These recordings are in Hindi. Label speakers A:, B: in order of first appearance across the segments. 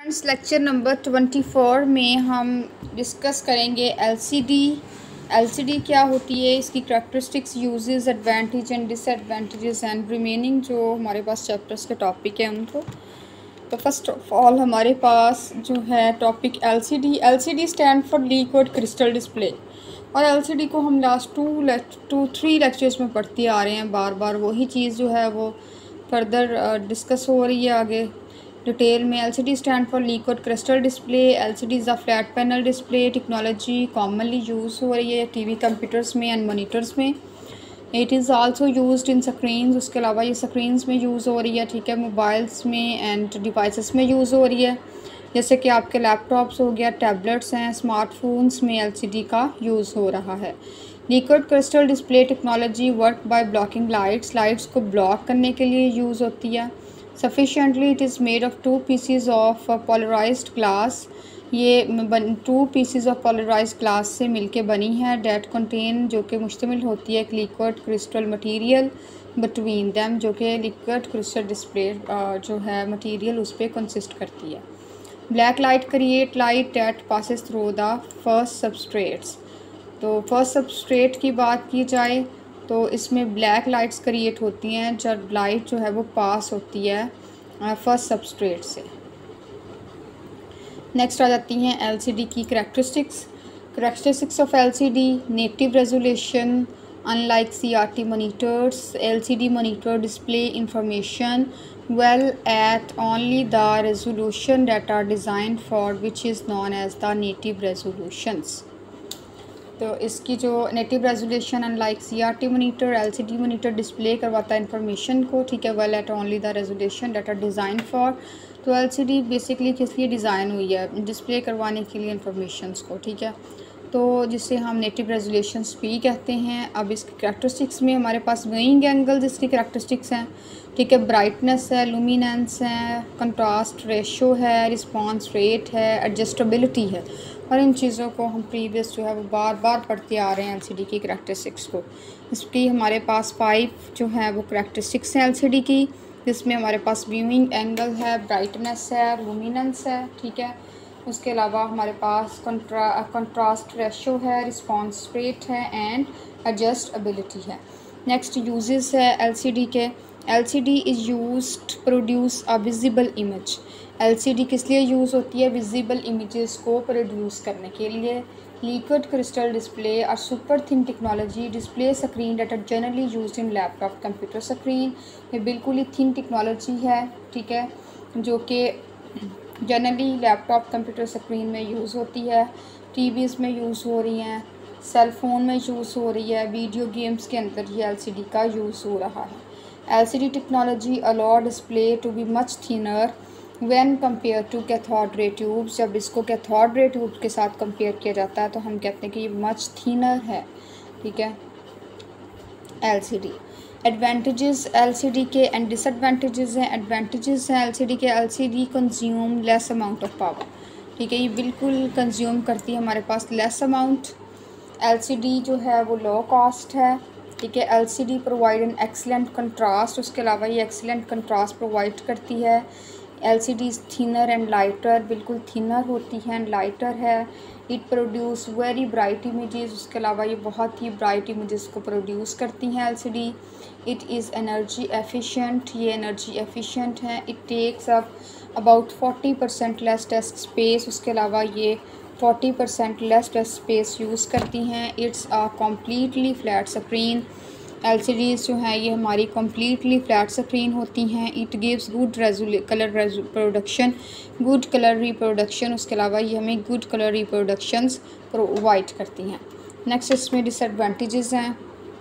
A: फ्रेंड्स, लेक्चर नंबर 24 में हम डिस्कस करेंगे एलसीडी क्या होती है, इसकी characteristics, uses, advantage and disadvantages and remaining जो हमारे पास चैप्टर्स के टॉपिक है उनको। तो फर्स्ट ऑफ ऑल हमारे पास जो है topic LCD stand for liquid crystal display. और एलसीडी को हम लास्ट 3 लेक्चर्स में पढ़ते आ रहे हैं, बार बार वही चीज़ जो है वो फर्दर डिस्कस हो रही है आगे डिटेल में। LCD stand for liquid crystal display. LCD is a flat panel display technology commonly use हो रही है टीवी कंप्यूटर्स में एंड मॉनिटर्स में। It is also used in screens, उसके अलावा ये स्क्रीन्स में यूज़ हो रही है, ठीक है, मोबाइल्स में एंड डिवाइसेस में यूज़ हो रही है, जैसे कि आपके लैपटॉप्स हो गया, टैबलेट्स हैं, स्मार्टफोन्स में एलसीडी का यूज़ हो रहा है। Liquid crystal display technology work by blocking lights को ब्लॉक करने के लिए यूज़ होती है। Sufficiently it is made of 2 pieces of polarized glass. ये 2 पीसीज ऑफ पोलराइज्ड ग्लास से मिलके बनी है। डेट कंटेन, जो कि मुश्तमिल होती है एक liquid crystal material between them, जो कि लिक्विड क्रिस्टल डिस्प्ले जो है मटेरियल उस पर कंसिस्ट करती है। Black light create light that passes through the first substrates. तो फर्स्ट सबस्ट्रेट की बात की जाए तो इसमें ब्लैक लाइट्स क्रिएट होती हैं जब लाइट जो है वो पास होती है फर्स्ट सबस्ट्रेट से। नेक्स्ट आ जाती हैं एलसीडी की characteristics of LCD. Native resolution, unlike CRT monitors, LCD monitor display information well at only the resolution that are designed for, which is known as the native resolutions। तो इसकी जो native resolution unlike CRT monitor, LCD monitor display करवाता है इंफॉर्मेशन को, ठीक है, well at only the resolution that are design for. तो एलसीडी बेसिकली किस लिए डिज़ाइन हुई है? डिस्प्ले करवाने के लिए इंफॉर्मेशंस को, ठीक है, तो जिसे हम नेटिव रेजोल्यूशंस भी कहते हैं। अब इसकी करैक्टरिस्टिक्स में हमारे पास व्यूइंग एंगल्स इसकी करैक्टरिस्टिक्स हैं, ठीक है, ब्राइटनेस है, लुमिनेंस है, कंट्रास्ट रेशो है, रिस्पांस रेट है, एडजस्टेबिलिटी है। और इन चीज़ों को हम प्रीवियस जो है वो बार बार पढ़ते आ रहे हैं एलसीडी की करैक्टरिस्टिक्स को। इसकी हमारे पास 5 जो है वो करैक्टरिस्टिक्स हैं एलसीडी की, जिसमें हमारे पास व्यूइंग एंगल है, ब्राइटनेस है, लुमिनेंस है, ठीक है, उसके अलावा हमारे पास कंट्रास्ट रेशो है, रिस्पांस रेट है एंड एडजस्टेबिलिटी है। नेक्स्ट यूजेस है एलसीडी के। LCD is used to produce a visible image. LCD किस लिए यूज़ होती है? विजिबल इमेजेस को प्रोड्यूस करने के लिए। लिक्विड क्रिस्टल डिस्प्ले और super thin technology display screen that are generally used in laptop computer screen. ये बिल्कुल ही थिन टेक्नोलॉजी है, ठीक है, जो कि जनरली लैपटॉप कंप्यूटर स्क्रीन में यूज़ होती है, टीवीज़ में यूज़ हो रही हैं, सेल फ़ोन में यूज़ हो रही है, वीडियो गेम्स के अंदर ये एलसीडी का यूज़ हो रहा है। LCD technology allow display to be much thinner when compare to cathode ray tubes. जब इसको कैथोड रे ट्यूब के साथ कंपेयर किया जाता है तो हम कहते हैं कि ये मच थिनर है, ठीक है, एलसीडी। एडवांटेजेस एलसीडी के एंड डिसएडवांटेजेस हैं। एडवांटेजेस हैं एलसीडी के, LCD consume less amount of power, ठीक है, ये बिल्कुल कंज्यूम करती है हमारे पास लेस अमाउंट। एलसीडी जो है वो लो कॉस्ट है, ठीक है। LCD provide an excellent contrast, उसके अलावा ये एक्सीलेंट कंट्रास्ट प्रोवाइड करती है। LCD is thinner and lighter, बिल्कुल थिनर होती है एंड लाइटर है। It produce very bright images, उसके अलावा ये बहुत ही ब्राइट इमेजेस को प्रोड्यूस करती हैं LCD. It is energy efficient, ये एनर्जी एफिशिएंट है। It takes up about 40% less desk space, उसके अलावा ये 40% लेस डेस्क स्पेस यूज़ करती हैं। It's a completely flat screen. LCDs जो हैं ये हमारी कम्प्लीटली फ्लैट स्क्रीन होती हैं। It gives good colour reproduction, good colour reproduction, उसके अलावा ये हमें गुड कलर रिप्रोडक्शंस प्रोवाइड करती हैं। नेक्स्ट इसमें डिसएडवांटेजेस हैं।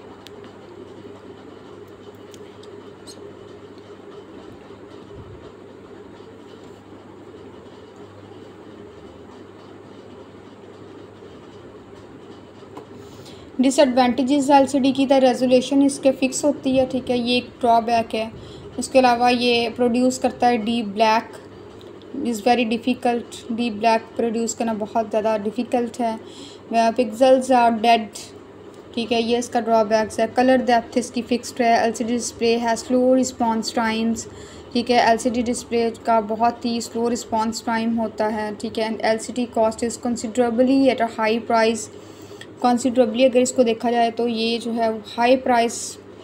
A: डिसएडवांटेजेस एलसीडी की, द रेजोल्यूशन इसके फ़िक्स होती है, ठीक है, ये एक ड्रॉबैक है। उसके अलावा ये प्रोड्यूस करता है deep black, is very difficult. Deep black produce करना बहुत ज़्यादा डिफ़िकल्ट है। पिक्सल्स आर डेड, ठीक है, ये इसका ड्रॉबैक्स है। कलर डेप्थ इसकी फिक्स्ड है। LCD display has slow response times, ठीक है। एलसीडी डिस्प्ले का बहुत ही स्लो रिस्पांस टाइम होता है, ठीक है। And LCD cost is considerably at a high price. Considerably अगर इसको देखा जाए तो ये जो है हाई प्राइस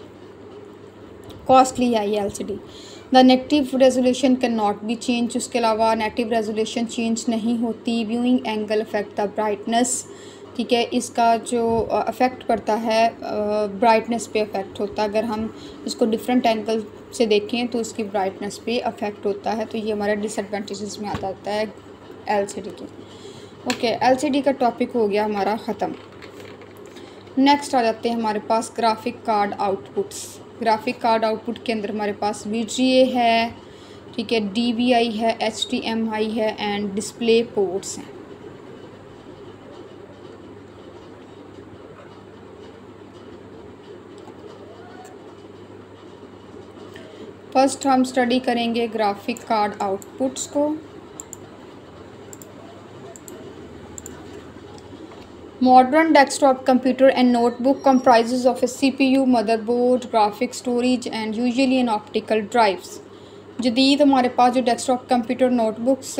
A: कॉस्टली है ये LCD. The negative resolution can not be change. उसके अलावा नेगेटिव रेजोल्यूशन चेंज नहीं होती। Viewing angle affect the brightness, ठीक है। इसका जो अफेक्ट पड़ता है ब्राइटनेस पे अफेक्ट होता है। अगर हम इसको डिफरेंट एंगल से देखें तो इसकी ब्राइटनेस पे अफेक्ट होता है। तो ये हमारा डिसएडवांटेजेस में आता है एलसीडी की। ओके, एलसीडी का टॉपिक हो गया हमारा ख़त्म। नेक्स्ट आ जाते हैं हमारे पास graphic card outputs. Graphic card output के अंदर हमारे पास VGA है, ठीक है, DVI है, HDMI है एंड डिस्प्ले पोर्ट्स हैं। फर्स्ट हम स्टडी करेंगे ग्राफिक कार्ड आउटपुट्स को। Modern desktop computer and notebook comprises of a CPU, motherboard, graphic storage and usually an optical drives। जदीद हमारे पास जो डेस्कटॉप कंप्यूटर नोटबुक्स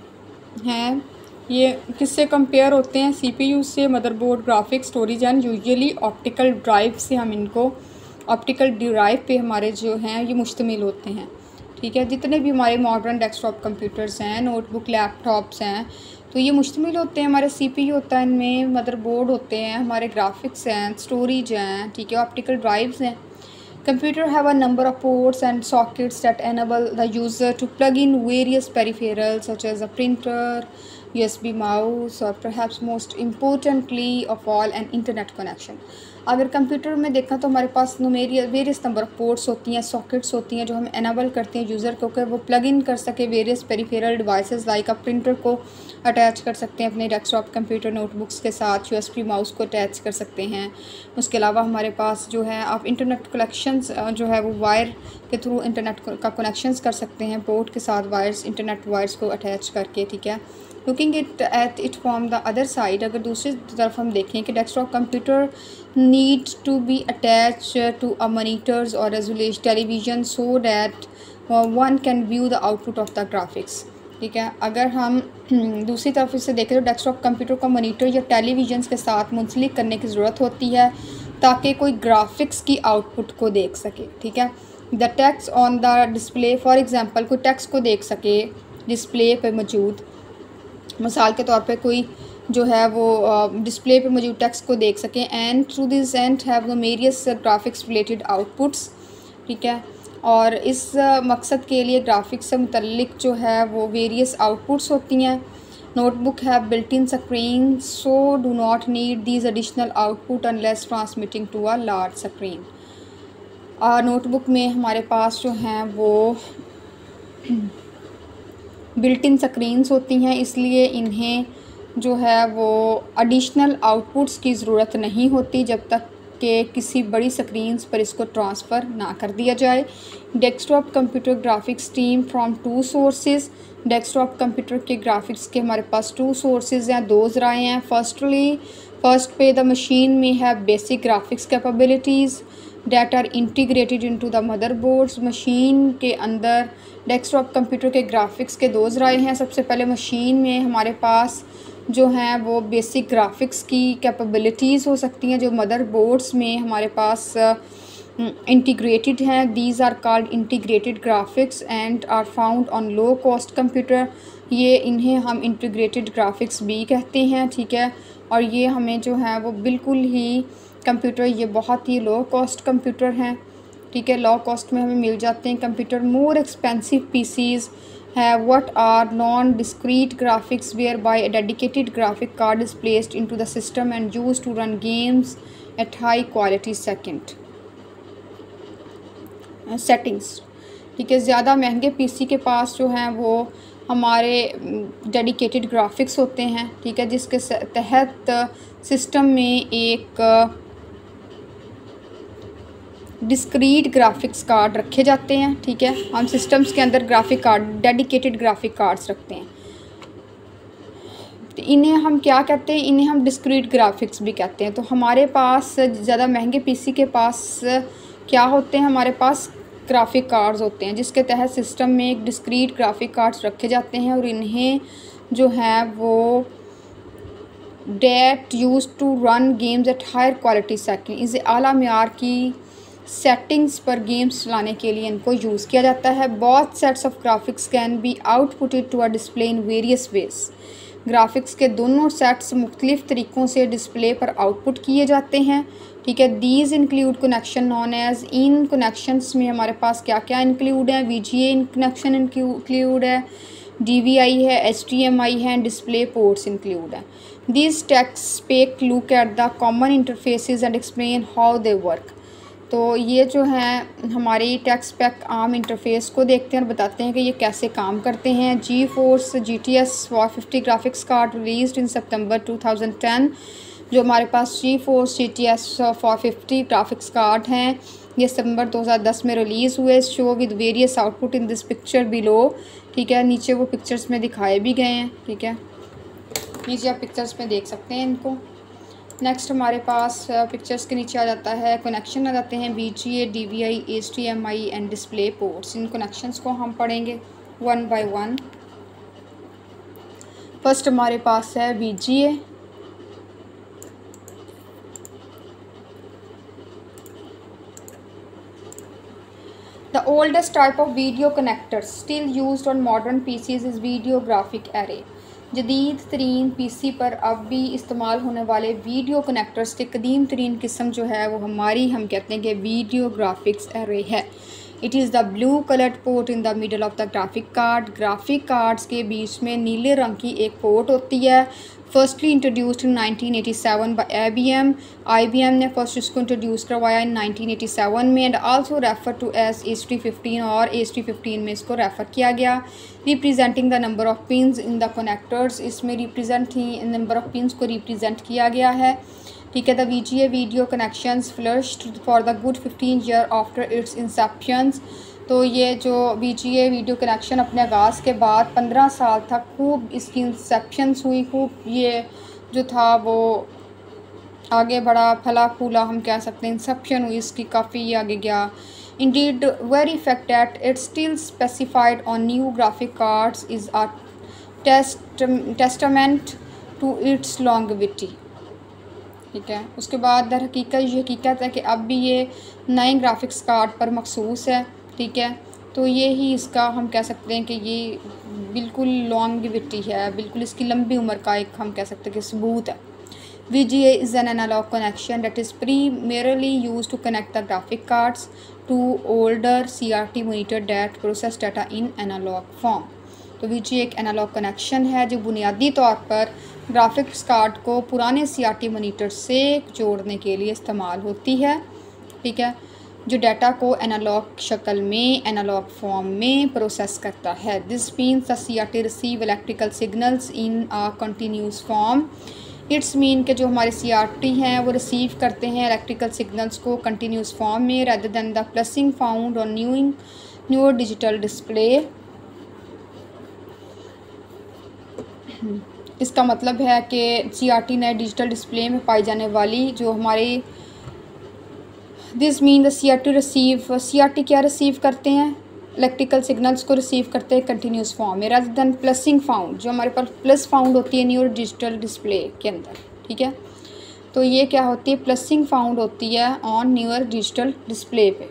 A: हैं ये किससे कंपेयर होते हैं? CPU से, motherboard, graphic storage and usually optical drive से। हम इनको ऑप्टिकल ड्राइव पे हमारे जो हैं ये मुश्तमिल होते हैं, ठीक है। जितने भी हमारे मॉडर्न डेस्कटॉप कंप्यूटर्स हैं, नोटबुक, लैपटॉप्स हैं, तो ये मुश्तमिल होते हैं। हमारे CPU होता है, इनमें मदरबोर्ड होते हैं, हमारे ग्राफिक्स हैं, स्टोरेज हैं, ठीक है, ऑप्टिकल ड्राइव्स हैं। Computer have a number of ports and sockets that enable the user to plug in various peripherals such as a printer, USB mouse और perhaps most importantly of all an internet connection. अगर कंप्यूटर में देखा तो हमारे पास वेरियस नंबर ऑफ पोर्ट्स होती हैं, सॉकेट्स होती हैं जो हम एनेबल करते हैं यूज़र को कि वो प्लग इन कर सके various peripheral devices like a printer को अटैच कर सकते हैं अपने डेस्कटॉप कंप्यूटर नोटबुक्स के साथ, USB माउस को अटैच कर सकते हैं। उसके अलावा हमारे पास जो है आप इंटरनेट कनेक्शंस जो है वो वायर के थ्रू इंटरनेट का कनेक्शंस कर सकते हैं पोर्ट के साथ, वायर्स, इंटरनेट वायर्स को अटैच करके, ठीक है। Looking at it from the other side, अगर दूसरी तरफ हम देखें कि desktop computer need to be attach to a monitors और resolution television so that one can view the output of the graphics, ठीक है। अगर हम दूसरी तरफ इसे देखें तो डेस्कटॉप कंप्यूटर को मॉनिटर या टेलीविज़न के साथ मुंसलिक करने की ज़रूरत होती है ताकि कोई ग्राफिक्स की आउटपुट को देख सके, ठीक है। The text on the display, for example कोई टेक्स्ट को देख सके डिस्प्ले पे मौजूद, मिसाल के तौर पे कोई जो है वो डिस्प्ले पे मौजूद टेक्स्ट को देख सकें। And through this and have the various graphics related outputs, ठीक है। और इस मकसद के लिए ग्राफिक्स से मुतल्लिक जो है वो वेरियस आउटपुट्स होती हैं। Notebook have built in screen so do not need these additional output unless transmitting to a large screen. Notebook में हमारे पास जो हैं वो बिल्ट इन स्क्रीन्स होती हैं, इसलिए इन्हें जो है वो एडिशनल आउटपुट्स की ज़रूरत नहीं होती जब तक कि किसी बड़ी स्क्रीन्स पर इसको ट्रांसफ़र ना कर दिया जाए। Desktop computer graphics stream from two sources. Desktop computer के ग्राफिक्स के हमारे पास टू सोर्सेज हैं, दो ज़राए हैं। फर्स्ट पे द मशीन में है basic graphics capabilities that are integrated into the motherboards। Machine के अंदर डेस्कटॉप कंप्यूटर के ग्राफिक्स के दो ज़राए हैं। सबसे पहले मशीन में हमारे पास जो हैं वो बेसिक ग्राफिक्स की कैपेबिलिटीज़ हो सकती हैं जो मदरबोर्ड्स में हमारे पास इंटीग्रेटेड हैं। These are called integrated graphics and are found on low cost computer. ये इन्हें हम इंटीग्रेटेड ग्राफिक्स भी कहते हैं, ठीक है। और ये हमें जो है वो बिल्कुल ही कंप्यूटर ये बहुत ही लो कॉस्ट कंप्यूटर हैं, ठीक है, लो कॉस्ट में हमें मिल जाते हैं computer. More expensive PCs have what are non-discrete graphics whereby a dedicated graphic card is placed into the system and used to run games at high quality settings, ठीक है। ज़्यादा महंगे PC के पास जो हैं वो हमारे डेडिकेटेड ग्राफिक्स होते हैं, ठीक है, जिसके तहत सिस्टम में एक डिस्क्रीट ग्राफिक्स कार्ड रखे जाते हैं, ठीक है। हम सिस्टम्स के अंदर graphic card, dedicated graphic cards रखते हैं, तो इन्हें हम क्या कहते हैं? इन्हें हम डिस्क्रीट ग्राफिक्स भी कहते हैं। तो हमारे पास ज़्यादा महंगे PC के पास क्या होते हैं? हमारे पास ग्राफिक कार्ड्स होते हैं, जिसके तहत सिस्टम में एक डिस्क्रीट ग्राफिक कार्ड्स रखे जाते हैं और इन्हें जो है वो that use to run games at higher quality setting, इसे आला मेयार की सेटिंग्स पर गेम्स चलाने के लिए इनको यूज़ किया जाता है। Both sets of graphics can be outputted to a display in various ways, graphics के दोनों सेट्स मुख्तलिफ तरीक़ों से डिस्प्ले पर आउटपुट किए जाते हैं। ठीक है, these include connection known as, इन कनेक्शंस में हमारे पास क्या क्या इंक्लूड है, VGA कनेक्शन इंक्लूड है, DVI है, HDMI है, डिस्प्ले पोर्ट्स इंक्लूड है। These text spec look at the common interfaces and explain how they work. तो ये जो है हमारी टेक्स्ट स्पेक आर्म इंटरफेस को देखते हैं और बताते हैं कि ये कैसे काम करते हैं। GeForce GTS 450 graphics card released in September 2010। जो हमारे पास GeForce GTS 450 ग्राफिक्स कार्ड हैं ये सितंबर 2010 में रिलीज़ हुए। Show with various output in this picture below. ठीक है, नीचे वो पिक्चर्स में दिखाए भी गए हैं। ठीक है, नीचे आप पिक्चर्स में देख सकते हैं इनको। नेक्स्ट हमारे पास पिक्चर्स के नीचे आ जाता है कनेक्शन आ जाते हैं VGA, DVI, HDMI and display ports. इन कनेक्शंस को हम पढ़ेंगे वन बाय वन। फर्स्ट हमारे पास है VGA। The oldest type of video connectors still used on modern PCs is video graphic array। जदीद तरीन PC पर अब भी इस्तेमाल होने वाले वीडियो कनेक्टर्स के कदीम तरीन किस्म जो है वो हम कहते हैं कि वीडियो ग्राफिक्स एरे है। It is the blue coloured port in the middle of the graphic card. Graphic cards के बीच में नीले रंग की एक पोर्ट होती है। Firstly introduced in 1987 by IBM ने फर्स्ट इसको इंट्रोड्यूस करवाया इन 1987 में and also refer to as HD15 और HD15 में इसको रेफ़र किया गया। Representing the number of pins in the connectors, इसमें रिप्रेजेंट ही नंबर ऑफ पिन्स को रिप्रेजेंट किया गया है। ठीक है, the VGA video connections flourished for the good 15 year after its inceptions. तो ये जो VGA वीडियो कनेक्शन अपने आगाज़ के बाद 15 साल तक खूब इसकी इंसेप्शंस हुई, खूब ये जो था वो आगे बढ़ा, फला फूला हम कह सकते हैं, इंसेप्शन हुई इसकी, काफ़ी आगे गया। Indeed, very fact that it's still specified on new graphic cards is a testament to its longevity। ठीक है, उसके बाद दर हकीकत ये हकीकत है कि अब भी ये नए ग्राफिक्स कार्ड पर मखसूस है। ठीक है, तो ये ही इसका हम कह सकते हैं कि ये बिल्कुल लॉन्गेविटी है, बिल्कुल इसकी लंबी उम्र का एक हम कह सकते हैं कि सबूत है। VGA is an analog connection that is primarily used to connect the graphic cards to older CRT monitor that process data in analog form। तो VGA एक एनालॉग कनेक्शन है जो बुनियादी तौर पर ग्राफिक्स कार्ड को पुराने CRT मॉनिटर से जोड़ने के लिए इस्तेमाल होती है। ठीक है, जो डाटा को एनालॉग शक्ल में, एनालॉग फॉर्म में प्रोसेस करता है। This means the CRT receive electrical signals in a continuous form. It's mean के जो हमारे CRT हैं वो रिसीव करते हैं इलेक्ट्रिकल सिग्नल्स को कंटिन्यूस फॉर्म में rather than the pulsing found on newer digital display. इसका मतलब है कि CRT नए डिजिटल डिस्प्ले में पाई जाने वाली जो हमारी दिस मीन द CRT क्या रिसीव करते हैं, इलेक्ट्रिकल सिग्नल्स को रिसीव करते हैं कंटिन्यूस फॉर्म में रेदर दैन प्लसिंग फाउंड, जो हमारे पास प्लस फाउंड होती है न्यूअर डिजिटल डिस्प्ले के अंदर। ठीक है, तो ये क्या होती है, प्लसिंग फाउंड होती है ऑन न्यूअर डिजिटल डिस्प्ले पे।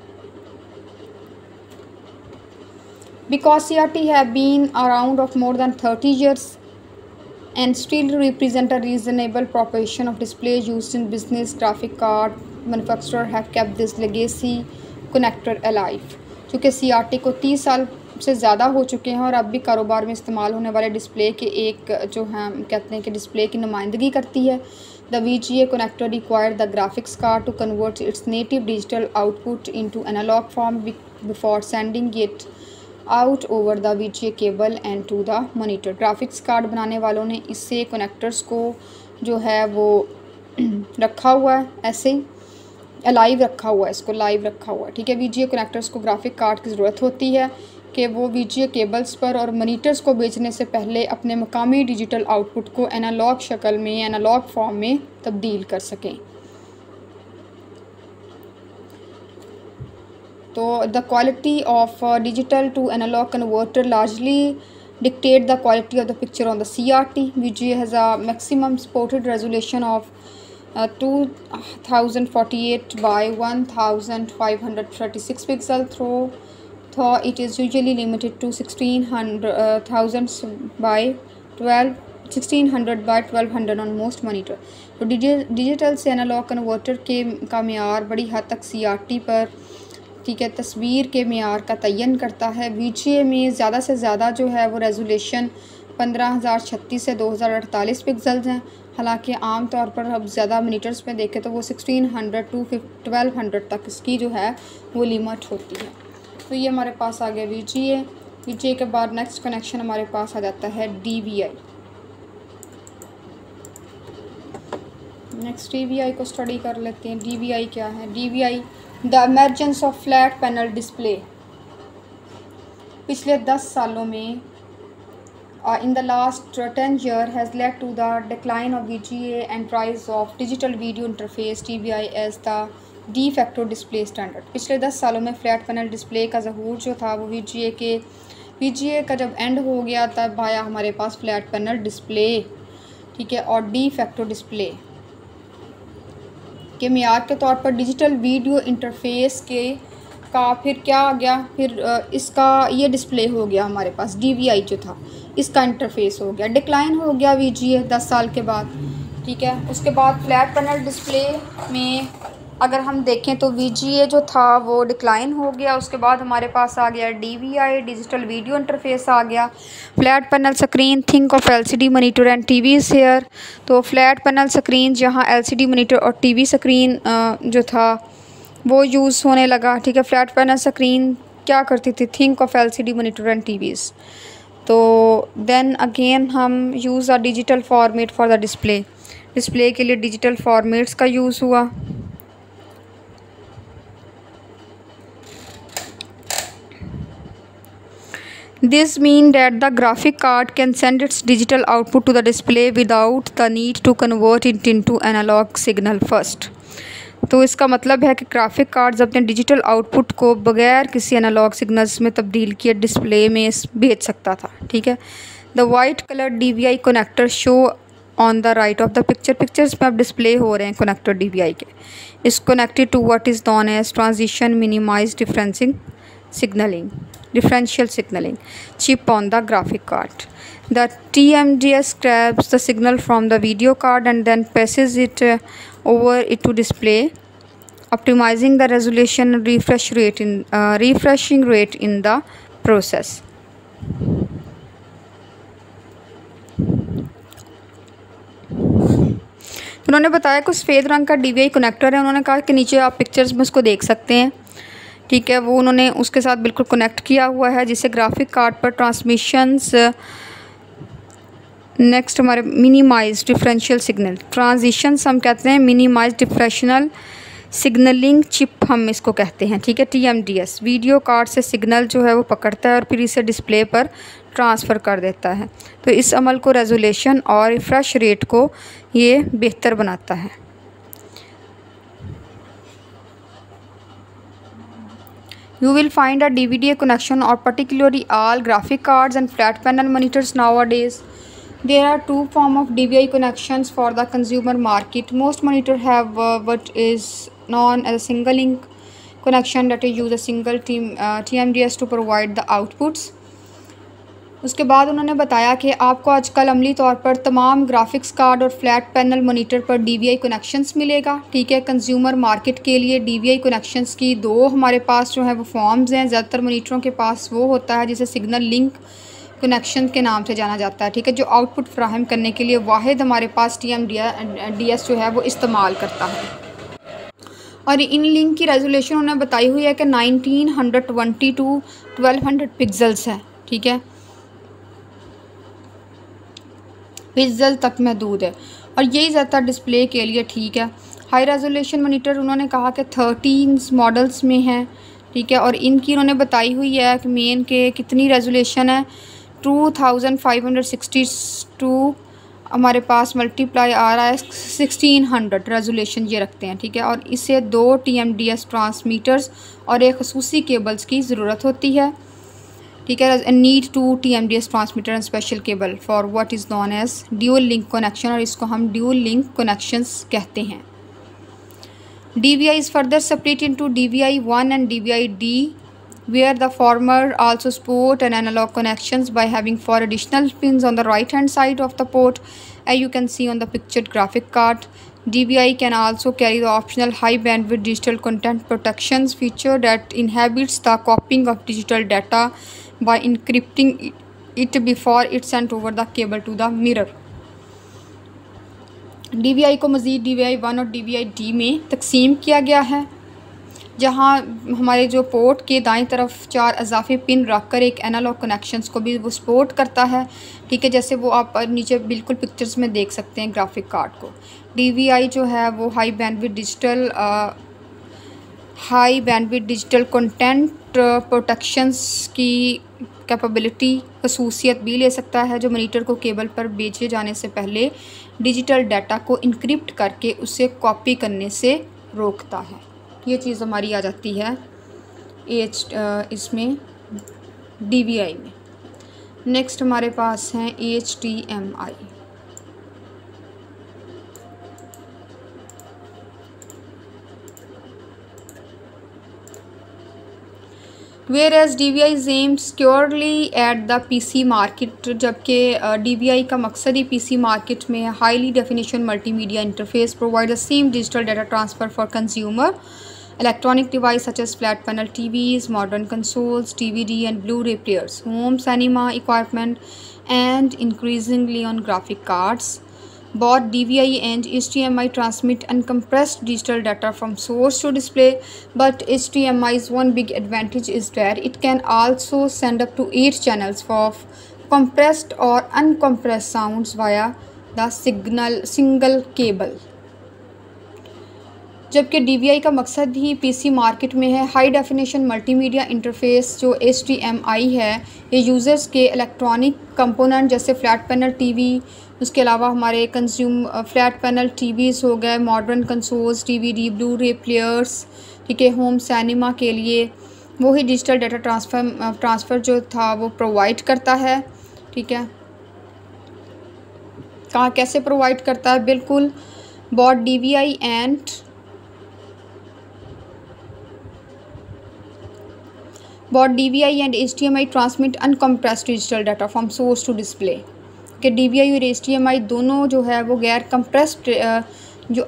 A: Because CRT have been around of more than 30 years and still represent a reasonable proportion of display used in business, graphic card manufacturer have kept this legacy connector alive। चूँकि CRT को 30 साल से ज़्यादा हो चुके हैं और अब भी कारोबार में इस्तेमाल होने वाले डिस्प्ले के एक जो हम कहते हैं कि डिस्प्ले की नुमाइंदगी करती है। The VGA connector required the graphics card to convert its native digital output into analog form before sending it out over the VGA cable and to the monitor. Graphics card बनाने वालों ने इससे कनेक्टर्स को जो है वो रखा हुआ है, ऐसे ही अलाइव रखा हुआ है, इसको लाइव रखा हुआ है। ठीक है, VGA कनेक्टर्स को ग्राफिक कार्ड की ज़रूरत होती है कि वो VGA केबल्स पर और मॉनिटर्स को बेचने से पहले अपने मकामी डिजिटल आउटपुट को एनालॉग शक्ल में, एनालॉग फॉर्म में तब्दील कर सकें। तो the quality of digital to analogue converter largely dictate the quality of the picture on the CRT. VGA has a maximum supported resolution of 2048 by 1536 pixel, though it is usually limited to 1600 by 1200 on most monitor. तो डिजिटल से एनालॉग कन्वर्टर का मेयार बड़ी हद तक CRT पर, ठीक है, तस्वीर के मेयार का तयन करता है। VGA में ज़्यादा से ज़्यादा जो है वो रेजोल्यूशन 15036 से 2048 पिक्सल्स हैं। हालांकि आम तौर पर अब ज़्यादा मोनीटर्स में देखें तो वो 1600 टू 1200 तक इसकी जो है वो लिमिट होती है। तो ये हमारे पास आ गया VGA के बाद नेक्स्ट कनेक्शन हमारे पास आ जाता है DVI। नेक्स्ट DVI को स्टडी कर लेते हैं। DVI क्या है? DVI the emergence of flat panel display. पिछले 10 सालों में in the last 10 years has led to the decline of VGA and rise of digital video interface DVI as the de facto display standard। पिछले 10 सालों में फ्लैट पैनल डिस्प्ले का ज़हूर जो था वो VGA का जब एंड हो गया तब आया हमारे पास फ्लैट पैनल डिस्प्ले, ठीक है। और de facto डिस्प्ले के मियार के तौर पर डिजिटल वीडियो इंटरफेस का फिर क्या आ गया, फिर इसका ये डिस्प्ले हो गया हमारे पास। DVI जो था इसका इंटरफेस हो गया, डिक्लाइन हो गया VGA 10 साल के बाद, ठीक है। उसके बाद फ्लैट पैनल डिस्प्ले में अगर हम देखें तो VGA जो था वो डिक्लाइन हो गया। उसके बाद हमारे पास आ गया DVI, डिजिटल वीडियो इंटरफेस आ गया। Flat panel screen, think of LCD monitor and TVs here. तो फ्लैट पैनल स्क्रीन जहाँ LCD मॉनिटर और TV स्क्रीन जो था वो यूज़ होने लगा, ठीक है। फ्लैट पैनल स्क्रीन क्या करती थी? Think of LCD monitor and TVs। तो देन अगेन हम use a digital format for the display के लिए डिजिटल फॉर्मेट्स का यूज़ हुआ। This means that the graphic card can send its digital output to the display without the need to convert it into analog signal first। तो इसका मतलब है कि ग्राफिक कार्ड्स अपने डिजिटल आउटपुट को बगैर किसी एनालॉग सिग्नल्स में तब्दील किए डिस्प्ले में भेज सकता था, ठीक है। The white colour DVI connector show on the right of the pictures में अब डिस्प्ले हो रहे हैं कनेक्टर DVI के। Is connected to what is known as transition minimise differential signaling chip on the graphic card। The TMDS grabs the signal from the video card and then passes it over it to display, optimizing the resolution and refreshing rate in the process। उन्होंने बताया कि सफ़ेद रंग का DVI कनेक्टर है। उन्होंने कहा कि नीचे आप पिक्चर्स में उसको देख सकते हैं, ठीक है। वो उन्होंने उसके साथ बिल्कुल कनेक्ट किया हुआ है जिससे ग्राफिक कार्ड पर ट्रांसमिशंस नेक्स्ट हमारे मिनिमाइज डिफरेंशियल सिग्नल ट्रांजिशंस हम कहते हैं, मिनिमाइज डिफरेंशियल सिग्नलिंग चिप हम इसको कहते हैं, ठीक है। TMDS वीडियो कार्ड से सिग्नल जो है वो पकड़ता है और फिर इसे डिस्प्ले पर ट्रांसफ़र कर देता है। तो इस अमल को रेजोल्यूशन और रिफ्रेश रेट को ये बेहतर बनाता है। You will find a DVD connection or particularly all graphic cards and flat panel monitors nowadays। There are two forms of DVI connections for the consumer market। Most monitors have what is known as a single link connection that use a single TMDS to provide the outputs। उसके बाद उन्होंने बताया कि आपको आजकल अमली तौर पर तमाम ग्राफिक्स कार्ड और फ्लैट पैनल मॉनिटर पर DVI कनेक्शंस मिलेगा, ठीक है। कंज्यूमर मार्केट के लिए DVI कनेक्शंस की दो हमारे पास जो है वो फॉर्म्स हैं। ज़्यादातर मॉनिटरों के पास वो होता है जिसे सिग्नल लिंक कनेक्शन के नाम से जाना जाता है, ठीक है, जो आउटपुट फ्राहम करने के लिए वाहिद हमारे पास TMDS जो है वो इस्तेमाल करता है। और इन लिंक की रेजोल्यूशन उन्होंने बताई हुई है कि 1920 टू 1200 पिक्सल्स है, ठीक है, पिक्सल तक महदूद है। और यही ज़्यादातर डिस्प्ले के लिए ठीक है। हाई रेजोल्यूशन मॉनिटर उन्होंने कहा कि 13 मॉडल्स में है, ठीक है। और इनकी उन्होंने बताई हुई है कि मेन के कितनी रेजोल्यूशन है 2560 टू हमारे पास मल्टीप्लाई आ रहा है 1600 रेजोल्यूशन ये रखते हैं, ठीक है। और इसे 2 TMDS ट्रांसमीटर्स और एक खसूसी केबल्स की ज़रूरत होती है, ठीक है। Need 2 TMDS transmitter and special cable for what is known as dual link connection, और इसको हम ड्यूल लिंक कनेक्शंस कहते हैं। DVI is further split into DVI 1 and DVI D, where the former also support an analog connections by having 4 additional pins on the right hand side of the port, as you can see on the pictured graphic card. DVI can also carry the optional high bandwidth digital content protections feature that inhibits the copying of digital data by encrypting it before it's sent over the cable to the mirror. DVI को मज़ीद DVI 1 और DVI D में तकसीम किया गया है, जहां हमारे जो पोर्ट के दाईं तरफ 4 इजाफी पिन रखकर एक एनालॉग कनेक्शंस को भी वो सपोर्ट करता है, ठीक है। जैसे वो आप नीचे बिल्कुल पिक्चर्स में देख सकते हैं ग्राफिक कार्ड को। DVI जो है वो high bandwidth digital content protections की कैपेबिलिटी खसूसियत भी ले सकता है, जो मॉनिटर को केबल पर भेजे जाने से पहले डिजिटल डाटा को इनक्रिप्ट करके उसे कॉपी करने से रोकता है। ये चीज़ हमारी आ जाती है इसमें DVI में। नेक्स्ट हमारे पास हैं HDMI। Whereas DVI is aimed securely at the PC market, जबकि DVI का मकसद ही PC मार्केट में highly definition multimedia interface provide the same digital data transfer for consumer electronic device such as flat panel TVs, modern consoles, DVD and Blu-ray players, home cinema equipment, and increasingly on graphic cards. Both DVI and HDMI transmit uncompressed digital data from source to display, but HDMI's one big advantage is that it can also send up to 8 channels of compressed or uncompressed sounds via the single cable. जबकि DVI का मकसद ही PC मार्केट में है हाई डेफिनेशन मल्टीमीडिया इंटरफेस जो HDMI है, ये यूज़र्स के इलेक्ट्रॉनिक कंपोनेंट जैसे फ्लैट पैनल टीवी, उसके अलावा हमारे फ्लैट पैनल टीवीज़ हो गए, modern consoles, DVD, Blu-ray players, ठीक है, होम सिनेमा के लिए वही डिजिटल डाटा ट्रांसफ़र जो था वो प्रोवाइड करता है, ठीक है। कहाँ कैसे प्रोवाइड करता है? बिल्कुल both DVI and HDMI transmit uncompressed digital data from source to display, कि DVI और HDMI दोनों जो है वो गैर कंप्रेस्ड जो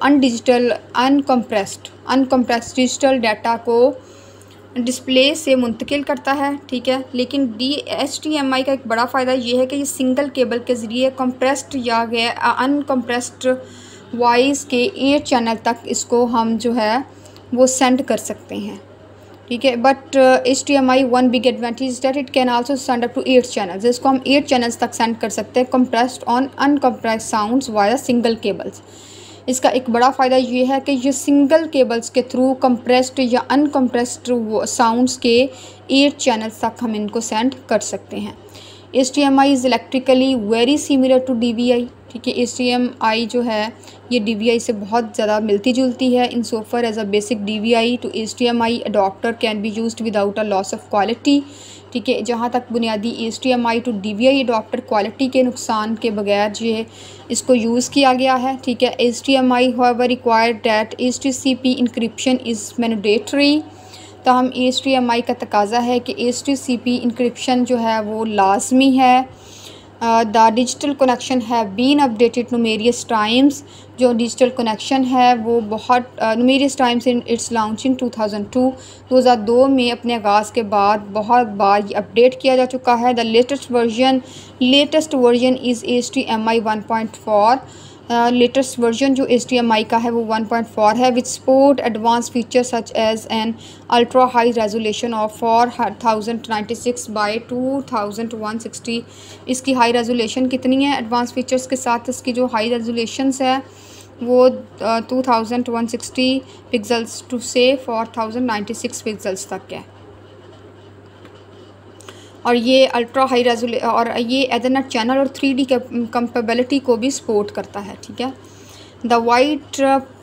A: अनकम्प्रेस्ड डिजिटल डाटा को डिस्प्ले से मुंतकिल करता है, ठीक है। लेकिन HDMI का एक बड़ा फ़ायदा ये है कि ये सिंगल केबल के ज़रिए कंप्रेस्ड या गैर अनकम्प्रेस्ड वॉइस के 8 चैनल तक इसको हम जो है वो सेंड कर सकते हैं, ठीक है। But HDMI one big advantage that it can also send up to 8 channels, इसको हम 8 चैनल्स तक सेंड कर सकते हैं compressed on uncompressed sounds via single cables. इसका एक बड़ा फ़ायदा ये है कि ये सिंगल केबल्स के थ्रू कंप्रेस्ड या अनकम्प्रेस्ड साउंड्स के 8 चैनल्स तक हम इनको सेंड कर सकते हैं। HDMI is electrically very similar to DVI, ठीक है। HDMI जो है ये DVI से बहुत ज़्यादा मिलती जुलती है in so far as a basic DVI to HDMI adapter can be used without a loss of quality, ठीक है। जहाँ तक बुनियादी HDMI to DVI adapter quality के नुकसान के बगैर जो है इसको यूज़ किया गया है, ठीक है। HDMI however required that HTCP encryption is mandatory, तो हम HDMI का तकाज़ा है कि HTCP encryption जो है वो लाजमी है। द डिजिटल कनेक्शन है बीन अपडेटेड नुमेरियस टाइम्स, जो डिजिटल कनेक्शन है वो बहुत numerous times in its launch in 2002 में अपने आगाज़ के बाद बहुत बार ये अपडेट किया जा चुका है। The latest version is HDMI 1.4। Latest version जो HDMI का है वो 1.4 है, which support advance feature such as an ultra high resolution of 4096 by 2160। इसकी हाई रेजोल्यूशन कितनी है? एडवांस फीचर्स के साथ इसकी जो हाई रेजोल्यूशंस है वो 2160 पिक्सल्स टू से 4096 पिक्सल्स तक है। और ये अल्ट्रा हाई और ये एथरनेट चैनल और 3D कंपेबिलिटी को भी सपोर्ट करता है, ठीक है। द वाइट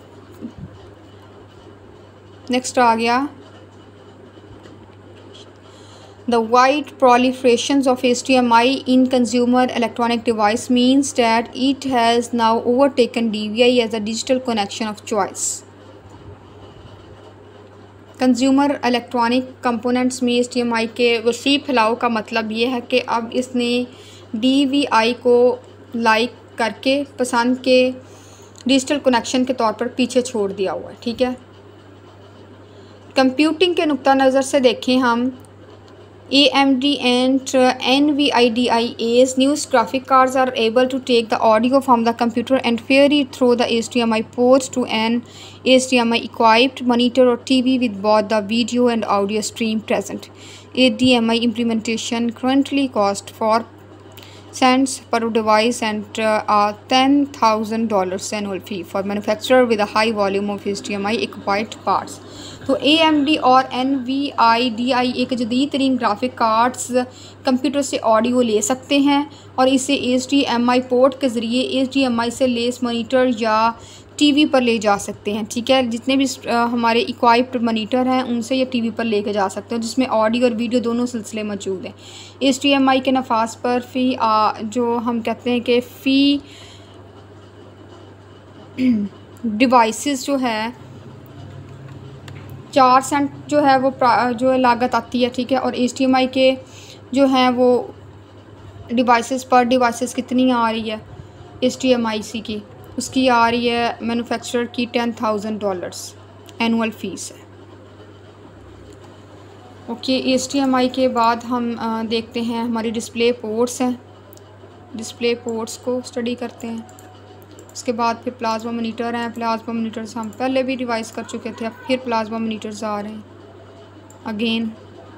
A: नेक्स्ट आ गया The wide proliferation of HDMI in consumer electronic device means that it has now overtaken DVI as a digital connection of choice. Consumer electronic components में HDMI के वसी फैलाव का मतलब ये है कि अब इसने DVI को लाइक करके पसंद के डिजिटल कनेक्शन के तौर पर पीछे छोड़ दिया हुआ है, ठीक है। कंप्यूटिंग के नुक्ता नज़र से देखें हम AMD and NVIDIA's newest graphic cards are able to take the audio from the computer and feed it through the HDMI port to an HDMI equipped monitor or TV with both the video and audio stream present. HDMI implementation currently costs 4 cents per device and a $10,000 annual fee for manufacturer with a high volume of HDMI equipped parts. तो AMD और NVIDIA एक जदीद तरीन ग्राफिक कार्ड्स कंप्यूटर से ऑडियो ले सकते हैं और इसे HDMI पोर्ट के ज़रिए HDMI से लेस मॉनिटर या टीवी पर ले जा सकते हैं, ठीक है। जितने भी हमारे इक्वाइप्ड मॉनिटर हैं उनसे ये टीवी पर लेके जा सकते हैं, जिसमें ऑडियो और वीडियो दोनों सिलसिले मौजूद हैं। HDMI के नफास पर जो हम कहते हैं कि फ़ी डिवाइसेस जो है 4 सेंट जो है वो जो लागत आती है, ठीक है। और HDMI के जो हैं वो डिवाइसेस पर डिवाइसेस कितनी आ रही है HDMI की, उसकी आ रही है मैन्युफैक्चरर की $10,000 एनुअल फ़ीस है। ओके, HDMI के बाद हम देखते हैं हमारी डिस्प्ले पोर्ट्स हैं। डिस्प्ले पोर्ट्स को स्टडी करते हैं। उसके बाद फिर प्लाज्मा मॉनिटर हैं। प्लाज्मा मॉनिटर्स हम पहले भी रिवाइज़ कर चुके थे, अब फिर प्लाज्मा मॉनिटर्स आ रहे हैं अगेन।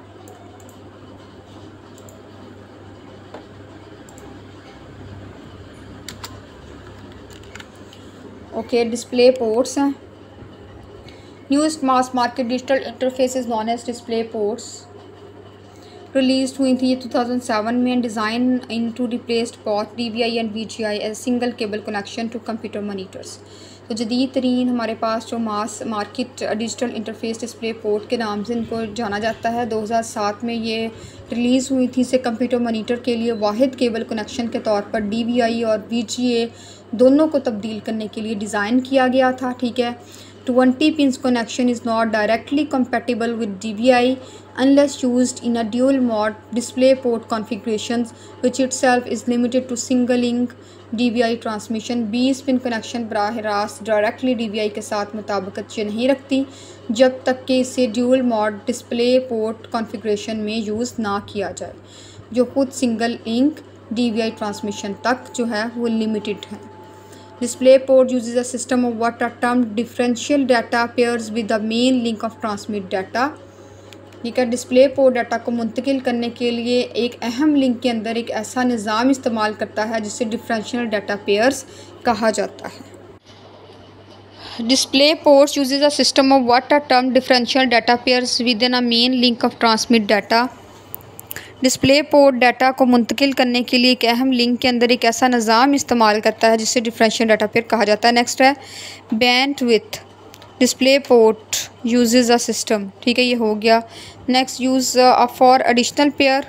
A: ओके, डिस्प्ले पोर्ट्स हैं। Newest mass market digital interface is known as display ports release हुई थी 2007 में and design into replaced both DVI and VGI as single cable connection to computer monitors. तो जदीद तरीन हमारे पास जो mass market digital interface display port के नाम से इनको जाना जाता है, 2007 में ये रिलीज़ हुई थी। इसे कंप्यूटर मॉनिटर के लिए वाहिद केबल कनेक्शन के तौर पर DVI और VGA दोनों को तब्दील करने के लिए डिज़ाइन किया गया था, ठीक है। 20 pins connection is not directly compatible with DVI unless used in a dual mode display port configurations, which itself is limited to single link DVI transmission। 20 pin connection बराह रास्त डायरेक्टली DVI के साथ मुताबिकत नहीं रखती जब तक कि इसे dual mode display port configuration में यूज़ ना किया जाए, जो खुद सिंगल लिंक DVI ट्रांसमिशन तक जो है वो लिमिटेड है। Display port uses a system of what are termed differential data pairs with the main link of transmit data। ठीक है, डिस्प्ले पोर्ट डाटा को मुंतकिल करने के लिए एक अहम लिंक के अंदर एक ऐसा निज़ाम इस्तेमाल करता है जिसे डिफरेंशियल डाटा पेयर्स कहा जाता है। Display ports uses a system of what are termed differential data pairs with in a main link of transmit data. Display port data को मुंतकिल करने के लिए एक अहम लिंक के अंदर एक ऐसा निज़ाम इस्तेमाल करता है जिसे डिफरेंशियल डाटा पेयर कहा जाता है। नेक्स्ट है bandwidth. Display port uses a system, ठीक है, ये हो गया। Next use for additional pair.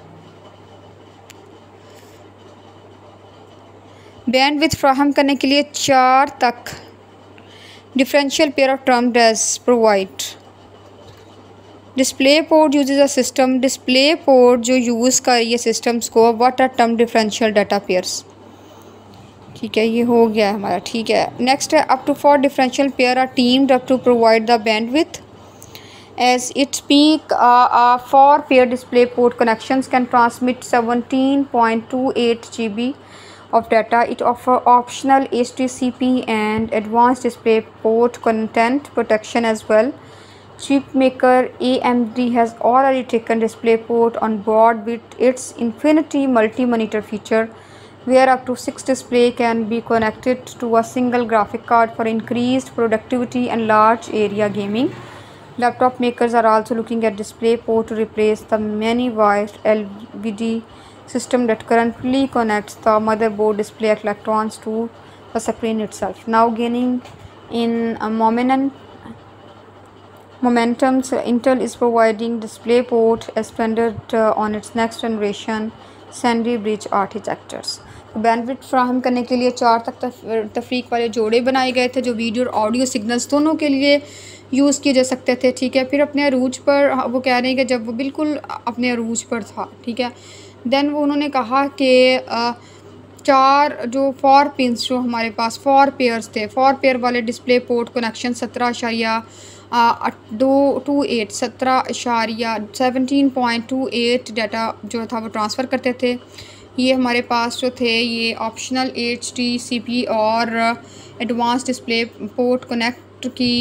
A: Bandwidth फ्राहम करने के लिए 4 तक differential pair of termed as provide. Display port uses a system. Display port जो यूज़ कर रही है सिस्टम्स को what are term differential data pairs, ठीक है, ये हो गया हमारा, ठीक है। नेक्स्ट है up to 4 differential pair are teamed up to provide the bandwidth as its peak. 4 pair display port connections can transmit 17.28 GB of data. It offers optional HDCP and advanced display port content protection as well. Chip maker AMD has already taken DisplayPort on board with its Infinity Multi-Monitor feature, where up to 6 displays can be connected to a single graphic card for increased productivity and large area gaming. Laptop makers are also looking at DisplayPort to replace the many wire LVD system that currently connects the motherboard display electrons to the screen itself. Now gaining in a momentum, Intel is providing DisplayPort as standard on its next generation Sandy Bridge architectures. Bandwidth फ्राहम करने के लिए 4 तक तफरीक वाले जोड़े बनाए गए थे जो वीडियो और ऑडियो सिग्नल्स दोनों के लिए यूज़ किए जा सकते थे, ठीक है। फिर अपने अरूज पर वो कह रहे हैं कि जब वो बिल्कुल अपने अरूज पर था, ठीक है, देन वो उन्होंने कहा कि 4 जो 4 पिंस जो हमारे पास 4 पेयर्स थे, 4 पेयर वाले डिस्प्ले पोर्ट कनेक्शन 17.28 डाटा जो था वो ट्रांसफ़र करते थे। ये हमारे पास जो थे ये ऑप्शनल HDCP और एडवांस डिस्प्ले पोर्ट कनेक्ट की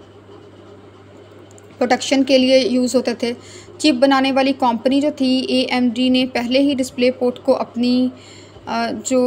A: प्रोटेक्शन के लिए यूज़ होते थे। चिप बनाने वाली कंपनी जो थी AMD ने पहले ही डिस्प्ले पोर्ट को अपनी जो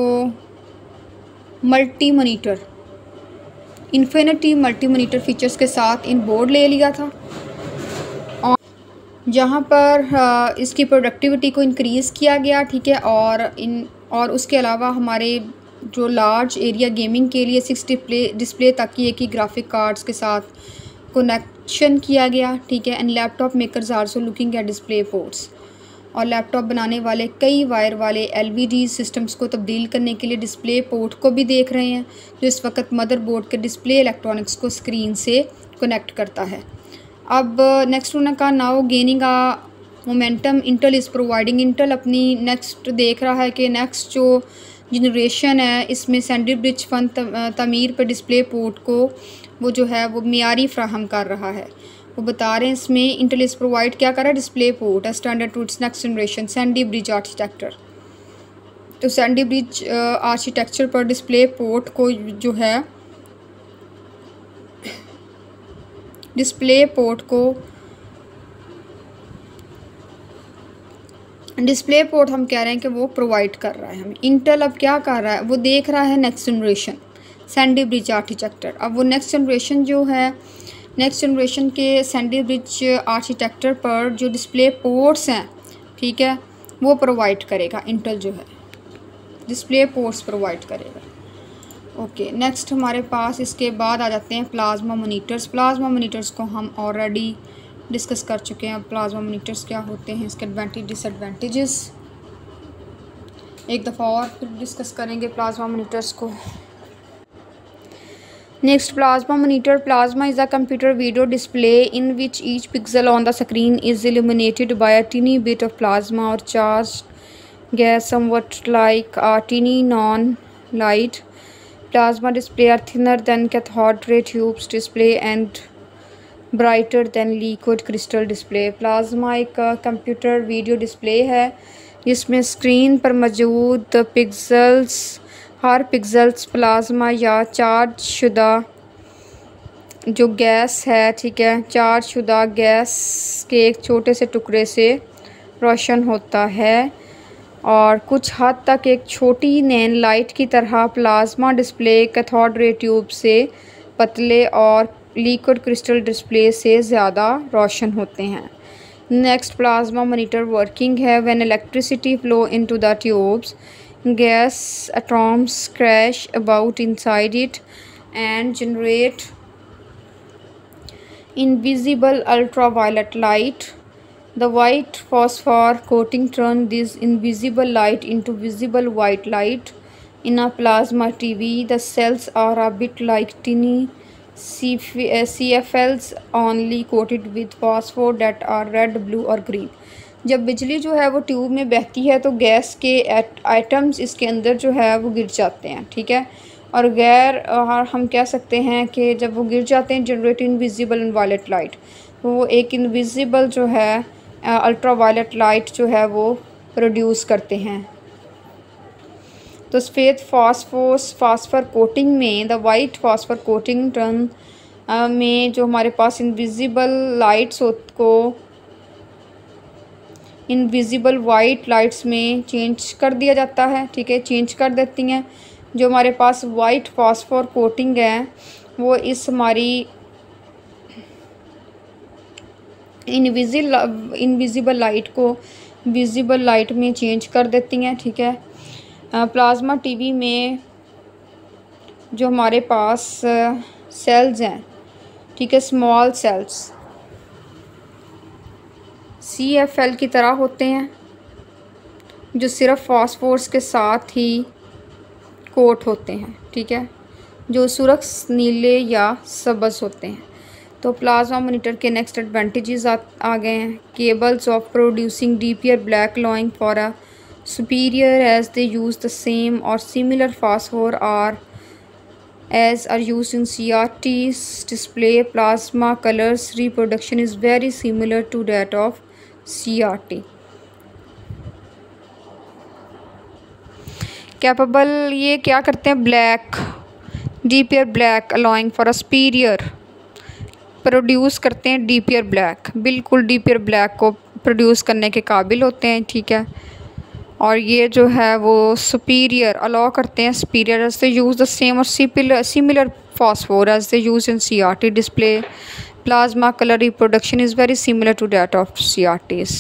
A: इन्फिनिटी मल्टी मोनीटर फीचर्स के साथ इन बोर्ड ले लिया था, और जहाँ पर इसकी प्रोडक्टिविटी को इंक्रीज़ किया गया, ठीक है। और उसके अलावा हमारे जो लार्ज एरिया गेमिंग के लिए 6 डिस्प्ले तक की एक ही ग्राफिक कार्ड्स के साथ कनेक्शन किया गया, ठीक है। And laptop makers also looking at display ports, और लैपटॉप बनाने वाले कई वायर वाले LVD सिस्टम्स को तब्दील करने के लिए डिस्प्ले पोर्ट को भी देख रहे हैं, जो इस वक्त मदरबोर्ड के डिस्प्ले इलेक्ट्रॉनिक्स को स्क्रीन से कनेक्ट करता है। अब नेक्स्ट उन्होंने कहा now gaining a momentum Intel is providing, Intel अपनी नेक्स्ट देख रहा है कि नेक्स्ट जो जनरेशन है इसमें सैंडी ब्रिज फन तमीर पर डिस्प्ले पोर्ट को वो जो है वो मियारी फ्राहम कर रहा है। वो बता रहे हैं इसमें इंटेल इस प्रोवाइड क्या कर रहा है, display port standard to its next generation Sandy Bridge architecture. तो सैंडी ब्रिज आर्किटेक्चर पर डिस्प्ले पोर्ट को जो है डिस्प्ले पोर्ट हम कह रहे हैं कि वो प्रोवाइड कर रहा है हमें। इंटेल अब क्या कर रहा है, वो देख रहा है next generation Sandy Bridge architecture. अब वो नेक्स्ट जनरेशन जो है नेक्स्ट जनरेशन के सैंडी ब्रिज आर्किटेक्चर पर जो डिस्प्ले पोर्ट्स हैं, ठीक है, वो प्रोवाइड करेगा। इंटेल जो है डिस्प्ले पोर्ट्स प्रोवाइड करेगा। ओके, नेक्स्ट हमारे पास इसके बाद आ जाते हैं प्लाज्मा मोनीटर्स। प्लाज्मा मोनीटर्स को हम ऑलरेडी डिस्कस कर चुके हैं। अब प्लाज्मा मोनीटर्स क्या होते हैं, इसके एडवांटेज डिसएडवांटेजेस एक दफ़ा और फिर डिस्कस करेंगे प्लाज्मा मोनीटर्स को। Next, plasma monitor. Plasma is a computer video display in which each pixel on the screen is illuminated by a tiny bit of plasma or charged gas, somewhat like a tiny non-light. Plasma display are thinner than cathode ray tubes display and brighter than liquid crystal display. Plasma एक कंप्यूटर वीडियो डिस्प्ले है जिसमें स्क्रीन पर मौजूद हर पिक्सल्स प्लाज्मा या चार्ज शुदा जो गैस है, ठीक है, चार्ज शुदा गैस के एक छोटे से टुकड़े से रोशन होता है और कुछ हद तक एक छोटी नैन लाइट की तरह। Plasma display cathode ray tube से पतले और लिक्विड क्रिस्टल डिस्प्ले से ज़्यादा रोशन होते हैं। नेक्स्ट, प्लाज्मा मॉनिटर वर्किंग है। When electricity flow into the tubes, gas atoms crash about inside it and generate invisible ultraviolet light. The white phosphor coating turns this invisible light into visible white light. In a plasma TV, the cells are a bit like tiny CFLs, only coated with phosphor that are red, blue or green. जब बिजली जो है वो ट्यूब में बहती है तो गैस के आइटम्स इसके अंदर जो है वो गिर जाते हैं, ठीक है। और हम कह सकते हैं कि जब वो गिर जाते हैं generate invisible and violet light, तो वो एक इनविजिबल जो है अल्ट्रा वायलेट लाइट जो है वो प्रोड्यूस करते हैं। तो सफ़ेद फास्फर कोटिंग में the white phosphor coating turn में जो हमारे पास इनविजिबल लाइट्स को इनविजिबल वाइट लाइट्स में चेंज कर दिया जाता है, ठीक है, चेंज कर देती हैं। जो हमारे पास वाइट फास्फोर कोटिंग है वो इस हमारी इनविजिबल लाइट को विजिबल लाइट में चेंज कर देती हैं, ठीक है। प्लाज्मा टीवी में जो हमारे पास सेल्स हैं, ठीक है, स्मॉल सेल्स CFL की तरह होते हैं, जो सिर्फ फास्फोरस के साथ ही कोट होते हैं, ठीक है, जो सुरख नीले या सब्ज़ होते हैं। तो प्लाज्मा मॉनिटर के नेक्स्ट एडवांटेजेस आ गए हैं। Capable of producing deeper black allowing for a superior as they use the same or similar phosphor are as are used in CRT's display. Plasma colors reproduction is very similar to that of CRT. Capable ये क्या करते हैं, black deeper black allowing for a superior produce करते हैं डीपीआर ब्लैक, बिल्कुल डीपीआर ब्लैक को प्रोड्यूस करने के काबिल होते हैं, ठीक है। और ये जो है वो सुपीरियर अलाउ करते हैं, superior as they use the same or similar phosphor as they use in CRT display. Plasma colour reproduction is very similar to that of CRTs.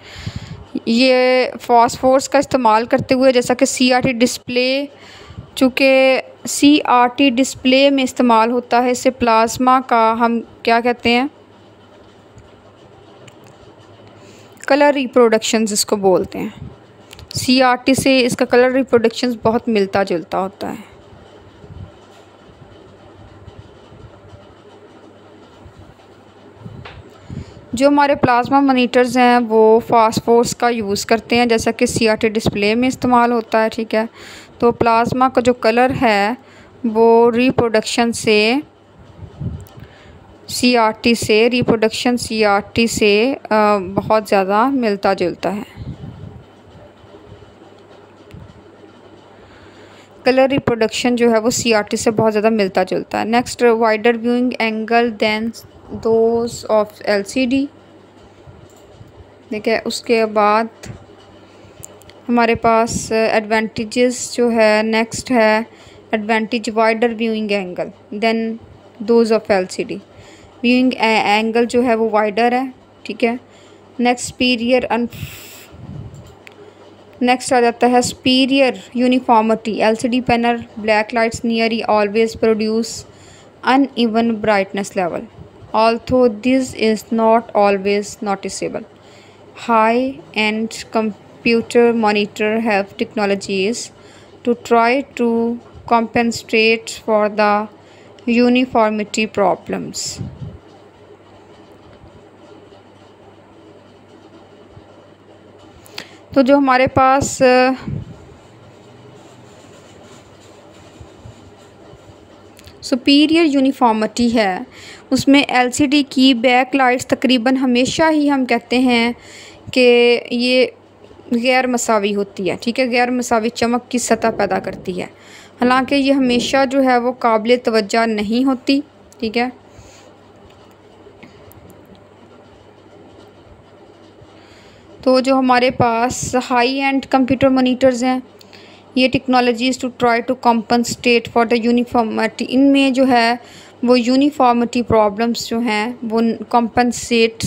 A: ये फास्फोर्स का इस्तेमाल करते हुए, जैसा कि CRT डिस्प्ले, चूँकि CRT डिस्प्ले में इस्तेमाल होता है, इसे प्लाज्मा का हम क्या कहते हैं, कलर रिप्रोडक्शन इसको बोलते हैं. CRT से इसका कलर रिप्रोडक्शन बहुत मिलता जुलता होता है. जो हमारे प्लाज्मा मॉनिटर्स हैं वो फास्फोर्स का यूज़ करते हैं, जैसा कि CRT डिस्प्ले में इस्तेमाल होता है, ठीक है. तो प्लाज्मा का जो कलर है वो रिप्रोडक्शन से CRT से बहुत ज़्यादा मिलता जुलता है. कलर रिप्रोडक्शन जो है वो CRT से बहुत ज़्यादा मिलता जुलता है. Next, wider viewing angle than those of LCD. देखिए, उसके बाद हमारे पास एडवांटेजेस जो है, नेक्स्ट है advantage wider viewing angle than those of LCD. Viewing angle जो है वो वाइडर है, ठीक है. नेक्स्ट आ जाता है superior uniformity. LCD panel backlights nearly always produce uneven brightness level, although this is not always noticeable. High-end computer monitor have technologies to try to compensate for the uniformity problems. तो जो हमारे पास सुपीरियर यूनिफॉर्मिटी है उसमें LCD की बैक लाइट्स तकरीबन हमेशा ही हम कहते हैं कि ये गैर मसावी होती है, ठीक है, गैर मसावी चमक की सतह पैदा करती है. हालांकि ये हमेशा जो है वो काबिल तवज्जो नहीं होती, ठीक है. तो जो हमारे पास हाई एंड कंप्यूटर मॉनिटर्स हैं, ये technologies to try to compensate for the uniformity, इनमें जो है वो यूनिफॉर्मिटी प्रॉब्लम्स जो हैं वो कॉम्पनसेट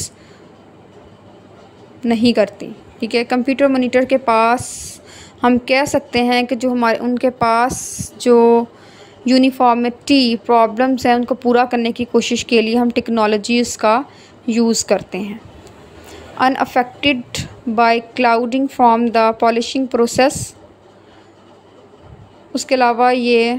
A: नहीं करती, ठीक है. कंप्यूटर मॉनिटर के पास हम कह सकते हैं कि जो उनके पास जो यूनिफॉर्मिटी प्रॉब्लम्स हैं उनको पूरा करने की कोशिश के लिए हम टेक्नोलॉजीज़ का यूज़ करते हैं. unaffected by clouding from the polishing process. उसके अलावा ये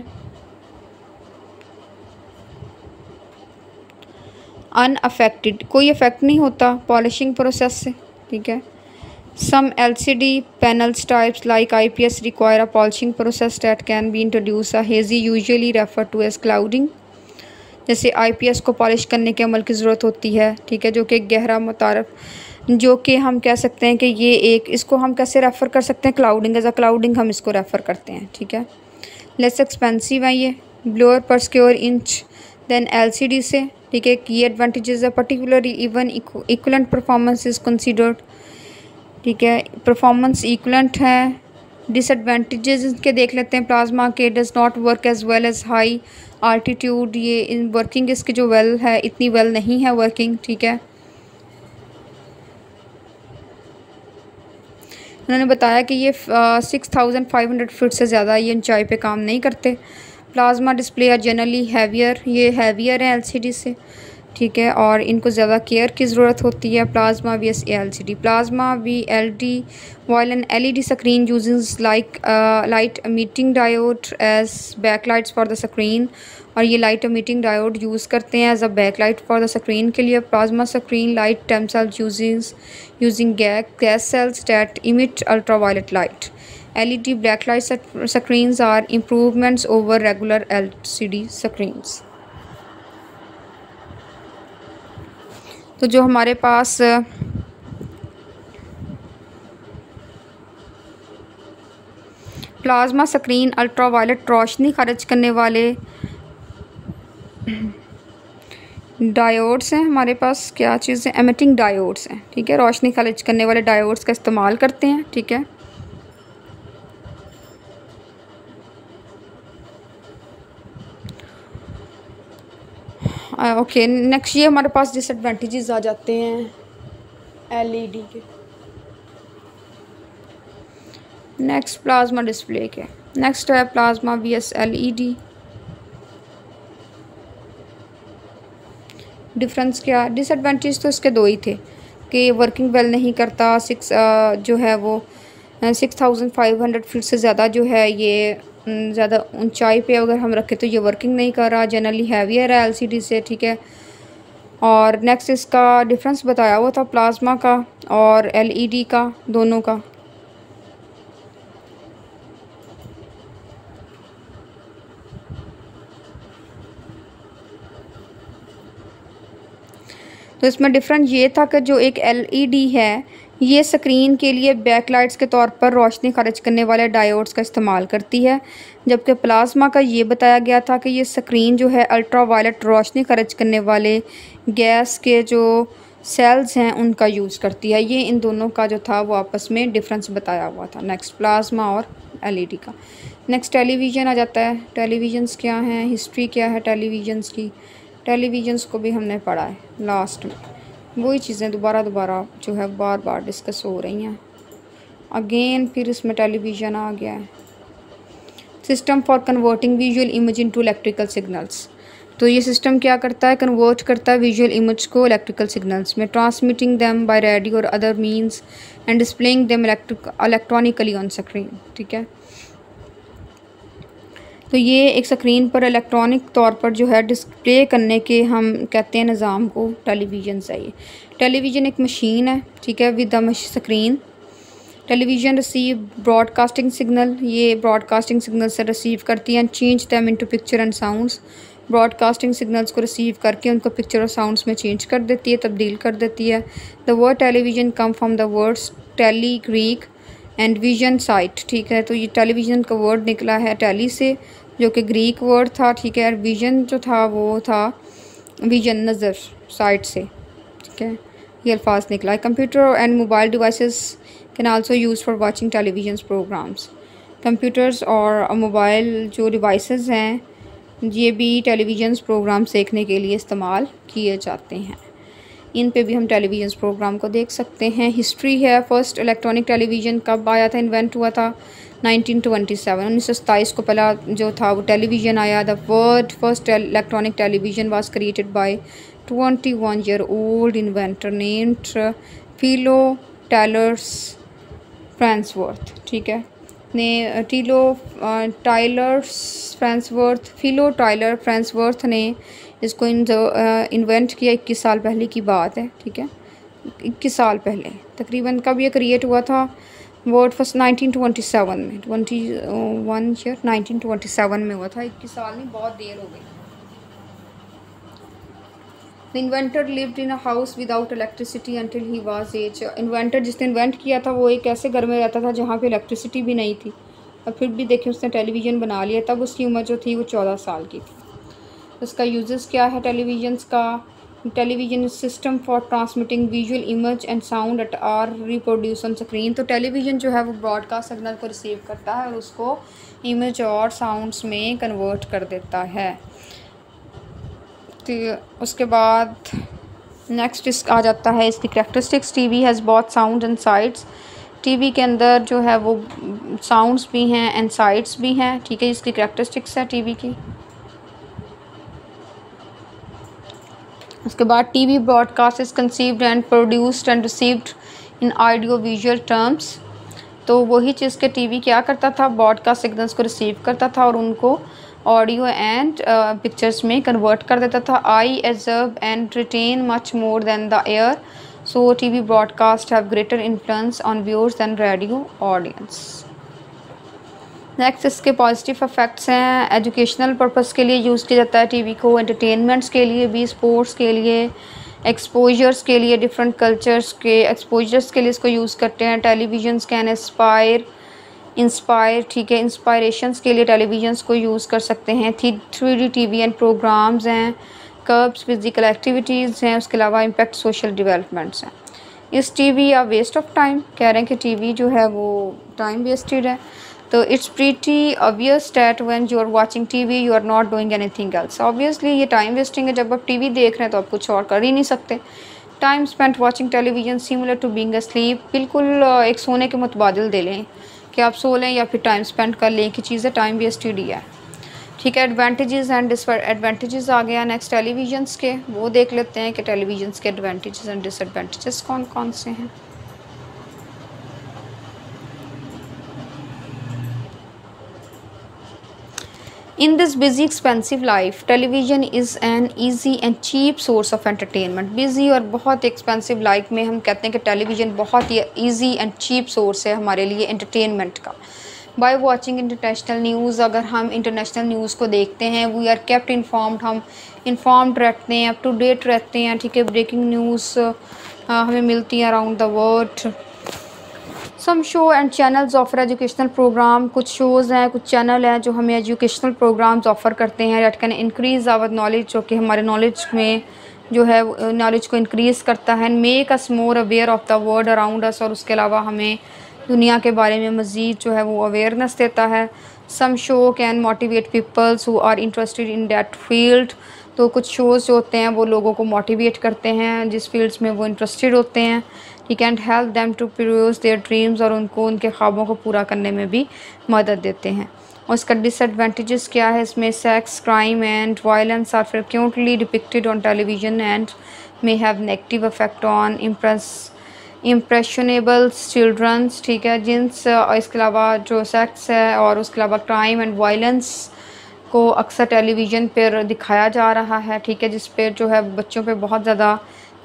A: unaffected, कोई इफ़ेक्ट नहीं होता पॉलिशिंग प्रोसेस से, ठीक है. Some LCD panels types like IPS require a polishing process that can be introduced a hazy, usually referred to as clouding. जैसे IPS को पॉलिश करने के अमल की ज़रूरत होती है, ठीक है, जो कि गहरा मुतारफ़, जो कि हम कह सकते हैं कि ये एक, इसको हम कैसे रेफ़र कर सकते हैं, क्लाउडिंग, एज अ क्लाउडिंग हम इसको रेफ़र करते हैं, ठीक है. लेस एक्सपेंसिव है ये, ब्लोअर पर स्क्वायर इंच देन LCD से, ठीक है. की एडवांटेजेस है, particularly even equivalent performance is considered, ठीक है, परफॉर्मेंस इक्वलेंट है. डिसएडवांटेजेस इनके देख लेते हैं. प्लाज्मा के does not work as well as high altitude, ये इन वर्किंग इसकी जो वेल है इतनी वेल नहीं है वर्किंग, ठीक है. उन्होंने बताया कि ये 6500 फीट से ज़्यादा ये ऊंचाई पे काम नहीं करते। Plasma display are generally heavier, ये हैवियर है एलसीडी से, ठीक है, और इनको ज़्यादा केयर की ज़रूरत होती है। Plasma V S LCD, plasma V L D while an LED screen uses like light emitting diode as backlights for the screen, और ये लाइट emitting डायोड यूज़ करते हैं as a backlight for the screen के लिए। Plasma screen light themselves using gas cells that emit ultraviolet light. LED backlight screens are improvements over regular LCD screens. तो जो हमारे पास प्लाज्मा स्क्रीन अल्ट्रावायलेट रोशनी खारिज करने वाले डायोड्स हैं, हमारे पास क्या चीज़ है, एमिटिंग डायोड्स हैं, ठीक है, रोशनी खारिज करने वाले डायोड्स का इस्तेमाल करते हैं, ठीक है। ओके, नेक्स्ट ये हमारे पास डिसएडवांटेजेस आ जाते हैं एलईडी के। नेक्स्ट प्लाज्मा डिस्प्ले के, नेक्स्ट है प्लाज्मा वीएस एलईडी। डिफरेंस क्या, डिसएडवांटेज तो इसके दो ही थे कि वर्किंग वेल नहीं करता, जो है वो 6500 फीट से ज़्यादा जो है ये ज़्यादा ऊंचाई पे अगर हम रखें तो ये वर्किंग नहीं कर रहा, जनरली हैवियर है एलसीडी से, ठीक है। और नेक्स्ट इसका डिफरेंस बताया हुआ था प्लाज्मा का और एलईडी का, दोनों का। तो इसमें डिफरेंस ये था कि जो एक एलईडी है ये स्क्रीन के लिए बैकलाइट्स के तौर पर रोशनी खारिज करने वाले डायोड्स का इस्तेमाल करती है, जबकि प्लाज्मा का ये बताया गया था कि ये स्क्रीन जो है अल्ट्रावायलेट रोशनी खारिज करने वाले गैस के जो सेल्स हैं उनका यूज़ करती है। ये इन दोनों का जो था वो आपस में डिफरेंस बताया हुआ था, नेक्स्ट प्लाज्मा और एलईडी का। नेक्स्ट टेलीविज़न आ जाता है। टेलीविज़न्स क्या हैं, हिस्ट्री क्या है टेलीविज़न्स की। टेलीविज़न्स को भी हमने पढ़ा है लास्ट में, वही चीज़ें दोबारा जो है बार बार डिस्कस हो रही हैं अगेन। फिर इसमें टेलीविज़न आ गया है। System for converting visual image into electrical signals. तो ये सिस्टम क्या करता है, कन्वर्ट करता है विजुअल इमेज को इलेक्ट्रिकल सिग्नल्स में, transmitting them by radio or other means and displaying them electronically on screen, ठीक है। तो ये एक स्क्रीन पर इलेक्ट्रॉनिक तौर पर जो है डिस्प्ले करने के हम कहते हैं निज़ाम को टेलीविज़न चाहिए। टेलीविज़न एक मशीन है, ठीक है, with the screen. Television receive broadcasting signal, ये ब्रॉडकास्टिंग सिग्नल से रिसीव करती है, change them into picture and sounds. Broadcasting signals को रिसीव करके उनको पिक्चर और साउंड्स में चेंज कर देती है, तब्दील कर देती है। The word television come from the words tele Greek and vision sight, ठीक है। तो ये टेलीविज़न का वर्ड निकला है टेली से, जो कि ग्रीक वर्ड था, ठीक है, और विजन जो था वो था विजन, नज़र, साइट से, ठीक है, ये अल्फाज निकला है। Computer and mobile devices can also use for watching television programmes. Computers और मोबाइल जो डिवाइसेस हैं ये भी टेलीविज़न प्रोग्राम्स देखने के लिए इस्तेमाल किए जाते हैं, इन पे भी हम टेलीविज़न प्रोग्राम को देख सकते हैं। हिस्ट्री है। फर्स्ट इलेक्ट्रॉनिक टेलीविज़न कब आया था, इन्वेंट हुआ था 1927, 1927 को पहला जो था वो टेलीविज़न आया। The word first electronic television was created by 21-year-old inventor named Philo Taylors Farnsworth, ठीक है, ने फिलो टायलर फ्रांसवर्थ ने इसको इन्वेंट किया। 21 साल पहले की बात है, ठीक है, 21 साल पहले तकरीबन। कब ये क्रिएट हुआ था, वर्ड फर्स्ट 1927 में, 1927 में हुआ था, 21 साल नहीं, बहुत देर हो गई। The inventor lived in a house without electricity until he was age. Inventor जिसने इन्वेंट किया था वो एक ऐसे घर में रहता था जहाँ पे इलेक्ट्रिसिटी भी नहीं थी, और फिर भी देखिए उसने टेलीविज़न बना लिया। तब उसकी उम्र जो थी वो 14 साल की थी। उसका यूजेस क्या है टेलीविज़न्स का। Television system for transmitting visual image and sound at are reproduce on screen. तो टेलीविज़न जो है वो ब्रॉडकास्ट सिग्नल को रिसीव करता है और उसको इमेज और साउंड्स में कन्वर्ट कर देता है। तो उसके बाद नेक्स्ट आ जाता है इसकी characteristics. TV has both sound and sights. TV के अंदर जो है वो साउंड्स भी हैं एंड साइट्स भी हैं, ठीक है, इसकी करैक्टरिस्टिक्स है टीवी की। उसके बाद TV broadcast is conceived and produced and received in audio visual terms. तो वही चीज़ के टीवी क्या करता था, ब्रॉडकास्ट सिग्नल्स को रिसीव करता था और उनको ऑडियो एंड पिक्चर्स में कन्वर्ट कर देता था। Eye absorb and retain much more than the ear, so TV broadcast have greater influence on viewers than radio audience. Next इसके पॉजिटिव इफ़ेक्ट्स हैं। एजुकेशनल पर्पस के लिए यूज़ किया जाता है टीवी को, एंटरटेनमेंट्स के लिए भी, स्पोर्ट्स के लिए, एक्सपोजर्स के लिए, डिफरेंट कल्चर्स के एक्सपोजर्स के लिए इसको यूज़ करते हैं। टेलीविजन्स कैन इंस्पायर, ठीक है, इंस्पायरेशंस के लिए टेलीविजन्स को यूज़ कर सकते हैं। 3D टीवी एंड प्रोग्राम्स हैं, कर्ब्स फिजिकल एक्टिविटीज़ हैं, उसके अलावा इम्पैक्ट सोशल डेवलपमेंट्स हैं। इस टीवी या वेस्ट ऑफ टाइम, कह रहे हैं कि टीवी जो है वो टाइम वेस्टेड है। तो it's pretty obvious that when you are watching TV you are not doing anything else. Obviously ये टाइम वेस्टिंग है, जब आप टीवी देख रहे हैं तो आप कुछ और कर ही नहीं सकते। Time spent watching television similar to being asleep, बिल्कुल एक सोने के मुतबादिल दे लें कि आप सो लें या फिर टाइम स्पेंड कर लें, कि चीज़ें टाइम वेस्टेड ही है, ठीक है। एडवांटेजेस एंड डिसएडवांटेजेस आ गया नेक्स्ट टेलीविजन्स के, वो देख लेते हैं कि टेलीविजन्स के एडवांटेजेस एंड डिसएडवांटेजेस कौन कौन से हैं। In this busy expensive life, television is an easy and cheap source of entertainment. Busy और बहुत एक्सपेंसिव लाइफ में हम कहते हैं कि टेलीविज़न बहुत ही easy and cheap source है हमारे लिए entertainment का। By watching international news, अगर हम international news को देखते हैं, we are kept informed, हम informed रहते हैं, up to date रहते हैं, ठीक है। breaking news हमें मिलती हैं around the world। Some show and channels offer educational program, कुछ शोज़ हैं, कुछ चैनल हैं जो हमें एजुकेशनल प्रोग्राम्स ऑफ़र करते हैं। That can increase our knowledge, जो कि हमारे नॉलेज में जो है नॉलेज को इंक्रीज़ करता है। Make us more aware of the world around us, और उसके अलावा हमें दुनिया के बारे में मज़ीद जो है वो अवेयरनेस देता है। Some show can motivate peoples who are interested in that field. तो कुछ शोज़ जो होते हैं वो लोगों को मोटिवेट करते हैं जिस फील्ड्स में वो इंटरेस्टेड होते हैं, ठीक है। And help them to pursue their dreams, और उनको उनके ख्वाबों को पूरा करने में भी मदद देते हैं। और इसका डिसएडवांटेजेस क्या है, इसमें sex, crime and violence are frequently depicted on television and may have negative effect on impressionables childrens, ठीक है। जिन्स और इसके अलावा जो सेक्स है और उसके अलावा क्राइम एंड वायलेंस को अक्सर टेलीविज़न पर दिखाया जा रहा है, ठीक है, जिस पर जो है बच्चों पे बहुत ज़्यादा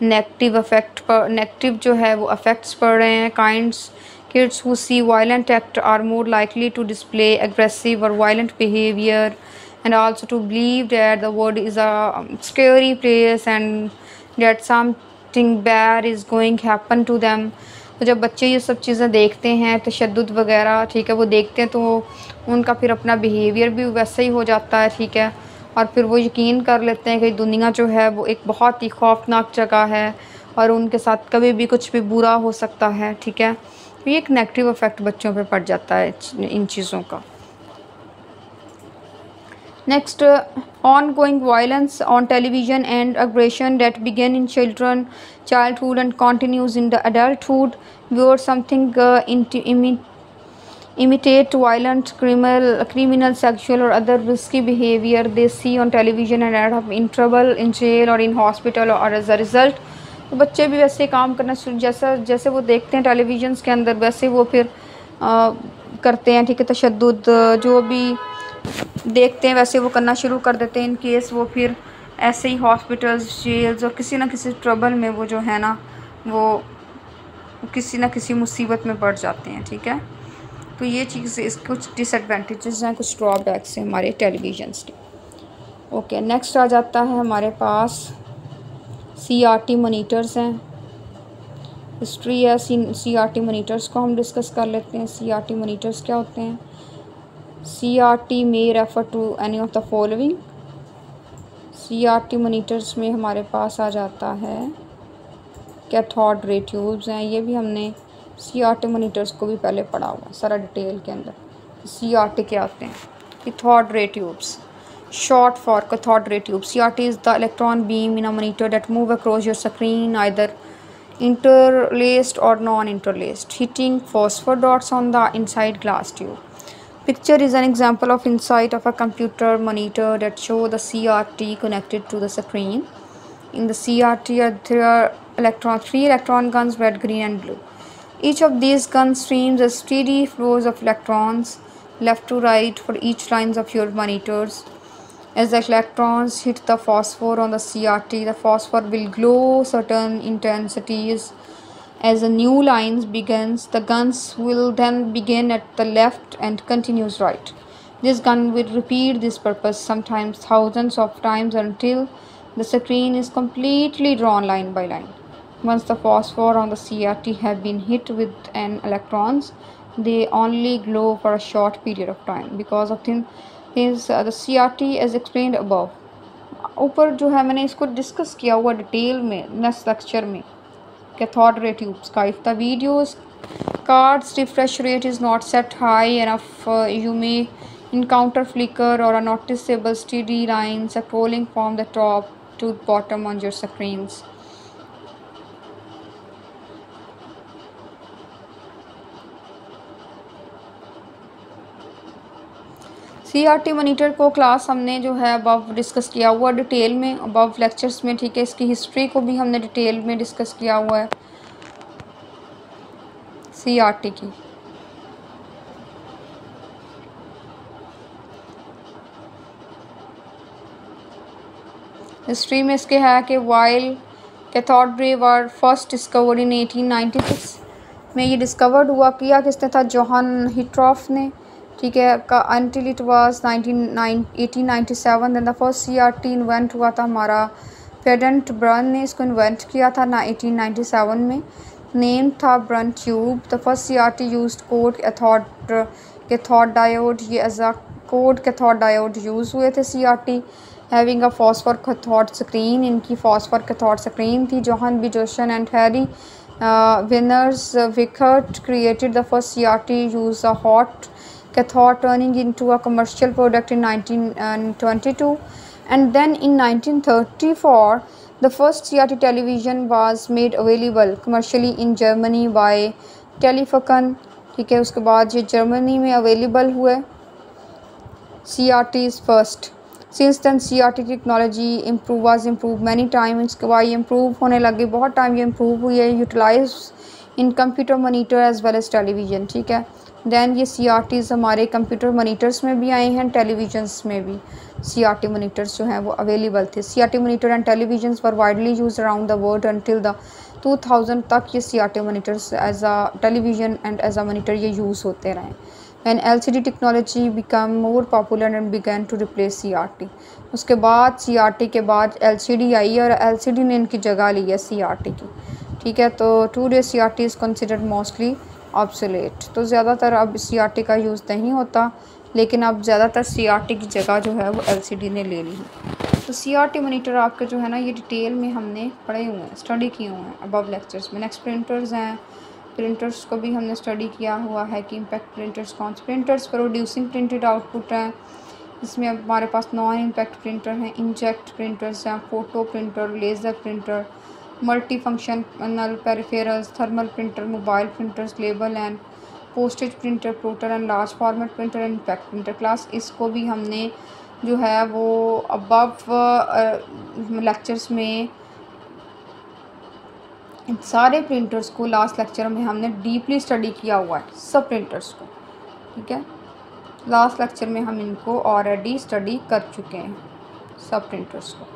A: नेगेटिव जो है वो अफेक्ट्स पड़ रहे हैं। Kinds kids who see violent act are more likely to display aggressive or violent behaviour and also to believe that the world is a scary place and that something bad is going happen to them. तो जब बच्चे ये सब चीज़ें देखते हैं, तशद्दुद वगैरह, ठीक है, वो देखते हैं तो उनका फिर अपना बिहेवियर भी वैसा ही हो जाता है, ठीक है। और फिर वो यकीन कर लेते हैं कि दुनिया जो है वो एक बहुत ही खौफनाक जगह है और उनके साथ कभी भी कुछ भी बुरा हो सकता है, ठीक है। तो ये एक नेगेटिव इफ़ेक्ट बच्चों पे पड़ जाता है इन चीज़ों का। Next, ongoing violence on television and aggression that begin in childhood and continues in the adulthood, where something imitate violent criminal sexual or other risky behavior they see on television and end up in trouble, in jail or in hospital or as a result। तो बच्चे भी वैसे काम करना जैसे वो देखते हैं टेलीविज़न के अंदर वैसे वो फिर करते हैं, ठीक है। तशद्दुद जो भी देखते हैं वैसे वो करना शुरू कर देते हैं, इन केस वो फिर ऐसे ही हॉस्पिटल्स, जेल्स और किसी ना किसी ट्रबल में वो जो है ना वो किसी ना किसी मुसीबत में पड़ जाते हैं, ठीक है। तो ये चीज़ इस कुछ डिसएडवांटेजेस हैं, कुछ ड्रॉबैक्स हैं हमारे टेलीविज़न्स के। ओके, नेक्स्ट आ जाता है हमारे पास CRT मोनीटर्स हैं, हिस्ट्री है CRT मोनीटर्स को हम डिस्कस कर लेते हैं। CRT मोनीटर्स क्या होते हैं? CRT may refer to any of the following। CRT monitors में हमारे पास आ जाता है कैथोड रे ट्यूब्स हैं, ये भी हमने CRT मोनीटर्स को भी पहले पढ़ा हुआ सारा डिटेल के अंदर। CRT क्या होते हैं? Cathode ray tubes, short for cathode ray tube। CRT is the electron beam in a monitor that move across your screen either interlaced or non-interlaced, hitting phosphor dots on the inside glass tube. Picture is an example of inside of a computer monitor that show the CRT connected to the screen. In the CRT there are three electron guns, red, green and blue. Each of these guns streams a steady flows of electrons left to right for each lines of your monitors. As the electrons hit the phosphor on the CRT, the phosphor will glow certain intensities. As the new lines begins, the guns will then begin at the left and continues right. This gun will repeat this purpose sometimes thousands of times until the screen is completely drawn line by line. Once the phosphor on the CRT have been hit with an electrons, they only glow for a short period of time because of the CRT as explained above. ऊपर जो है मैंने इसको डिस्कस किया हुआ डिटेल में नेक्स्ट लेक्चर में cathode ray tubes का. If the video's card's refresh rate is not set high enough, you may encounter flicker or a noticeable steady line scrolling from the top to bottom on your screens. CRT monitor को क्लास हमने जो है अबव डिस्कस किया हुआ डिटेल में अबव लेक्चर्स में, ठीक है. इसकी हिस्ट्री को भी हमने डिटेल में डिस्कस किया हुआ है CRT की. हिस्ट्री में इसके है कि while cathode ray were first discovered in 1896 में ये डिस्कवर्ड हुआ किया किसने था, जोहान हिट्रॉफ ने, ठीक है. का until it was 1897 then the first CRT invent हुआ था हमारा फेडेंट ब्रन ने इसको इन्वेंट किया था ना 1897 में. नेम था Braun tube. The first CRT used cold cathode diode. ये as a cold cathode diode use हुए थे CRT having a phosphor cathode screen. इनकी फॉस्फर कैथोड स्क्रीन थी. Johann B Johnson and Harry Weiners Wickert created the first CRT use a hot cathode turning into a commercial product in 1922, and then in 1934 the first CRT television was made available commercially in Germany by Telefunken, ठीक है. उसके बाद ये जर्मनी में अवेलेबल हुए CRTs first. Since then CRT technology was improved many times. इसके बाद ये इम्प्रूव होने लगे, बहुत टाइम ये इम्प्रूव हुई है, utilize in computer monitor as well as television, ठीक है. दैन ये CRTs हमारे कंप्यूटर मॉनिटर्स में भी आए हैं, टेलीविजन्स में भी CRT मॉनिटर्स जो हैं वो अवेलेबल थे. CRT monitor and televisions were widely use around the world until the 2000 तक ये CRT monitors as a television and as a monitor ये यूज़ होते रहे. When LCD technology became more popular and began to replace CRT. उसके बाद CRT के बाद LCD आई और LCD ने इनकी जगह ली है CRT की, ठीक है. तो today CRT is considered mostly obsolete. तो ज़्यादातर अब CRT का यूज़ नहीं होता, लेकिन अब ज़्यादातर CRT की जगह जो है वो LCD ने ले ली है. तो CRT मॉनिटर आपके जो है ना ये डिटेल में हमने पढ़े हुए हैं, स्टडी किए हुए हैं अबव लेक्चर्स में. नेक्स्ट प्रिंटर्स हैं. प्रिंटर्स को भी हमने स्टडी किया हुआ है कि इम्पैक्ट प्रिंटर्स कौन से. प्रिंटर्स प्रोड्यूसिंग प्रिंटेड आउटपुट हैं. इसमें हमारे पास नॉन इम्पैक्ट प्रिंटर हैं, इंजेक्ट प्रिंटर्स हैं, photo printer, laser printer, multi functional peripherals, thermal printer, mobile printers, label and postage printer, plotter and large format printer and impact printer class. इसको भी हमने जो है वो अबव लेक्चर्स में इन सारे प्रिंटर्स को लास्ट लेक्चर में हमने डीपली स्टडी किया हुआ है, सब प्रिंटर्स को, ठीक है. लास्ट लेक्चर में हम इनको ऑलरेडी स्टडी कर चुके हैं सब प्रिंटर्स को.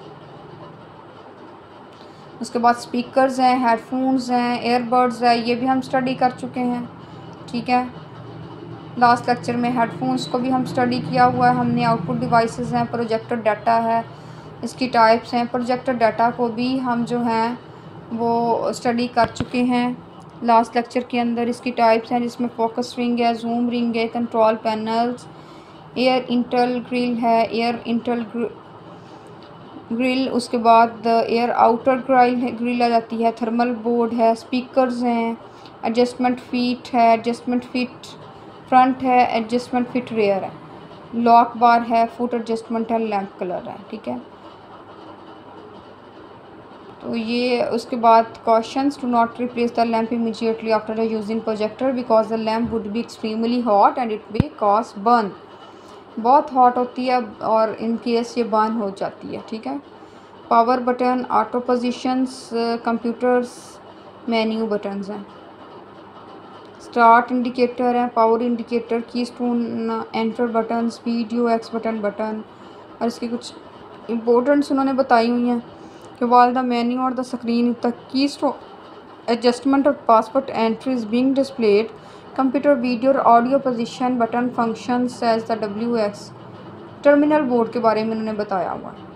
A: उसके बाद स्पीकर्स हैं, हेडफोन्स हैं, एयरबड्स है, ये भी हम स्टडी कर चुके हैं, ठीक है. लास्ट लेक्चर में हेडफोन्स को भी हम स्टडी किया हुआ है हमने. आउटपुट डिवाइसेस हैं, प्रोजेक्टर डाटा है, इसकी टाइप्स हैं. प्रोजेक्टर डाटा को भी हम जो हैं वो स्टडी कर चुके हैं लास्ट लेक्चर के अंदर. इसकी टाइप्स हैं जिसमें फोकस रिंग है, जूम रिंग है, कंट्रोल पैनल्स, एयर इंटल ग्रिल है, एयर इंटल ग्रिल, उसके बाद एयर आउटर ग्रिल आ जाती है, थर्मल बोर्ड है, स्पीकर्स हैं, एडजस्टमेंट फीट है, एडजस्टमेंट फीट फ्रंट है, एडजस्टमेंट फीट रेयर है, लॉक बार है, फुट एडजस्टमेंट है, लैंप कलर है, ठीक है. तो तो ये उसके बाद cautions, do not replace the lamp immediately after using projector because the lamp would be extremely hot and it may cause burn. बहुत हॉट होती है और इन केस ये बर्न हो जाती है, ठीक है। Power button, auto positions, computers menu buttons हैं। स्टार्ट इंडिकेटर है, power indicator, keystone, enter buttons, video X button और इसकी कुछ इम्पोर्टेंट्स उन्होंने बताई हुई हैं कि while the menu or the screen if the keystone adjustment or password entry is being displayed, computer video or audio position button functions as the WX। Terminal board के बारे में उन्होंने बताया हुआ है,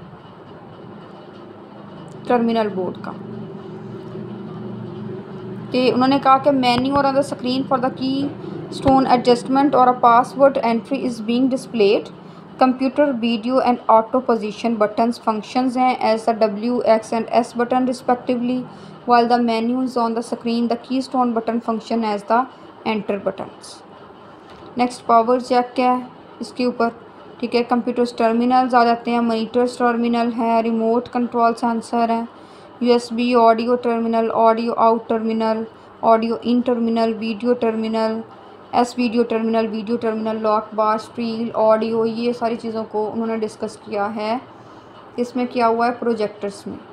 A: टर्मिनल बोर्ड का कि उन्होंने कहा कि मेन्यू और on the screen for the keystone adjustment और a password entry is being displayed, computer video and auto position buttons functions हैं as the WX and S button respectively, while the menu is on the screen the keystone button function as the enter buttons। Next power jack है इसके ऊपर, ठीक है। कंप्यूटर्स टर्मिनल्स आ जाते हैं, मॉनिटर्स टर्मिनल है, रिमोट कंट्रोल सेंसर है, USB audio terminal, audio out terminal, audio in terminal, video terminal, video terminal, lock bar, steel audio, ये सारी चीज़ों को उन्होंने डिस्कस किया है। इसमें क्या हुआ है प्रोजेक्टर्स में,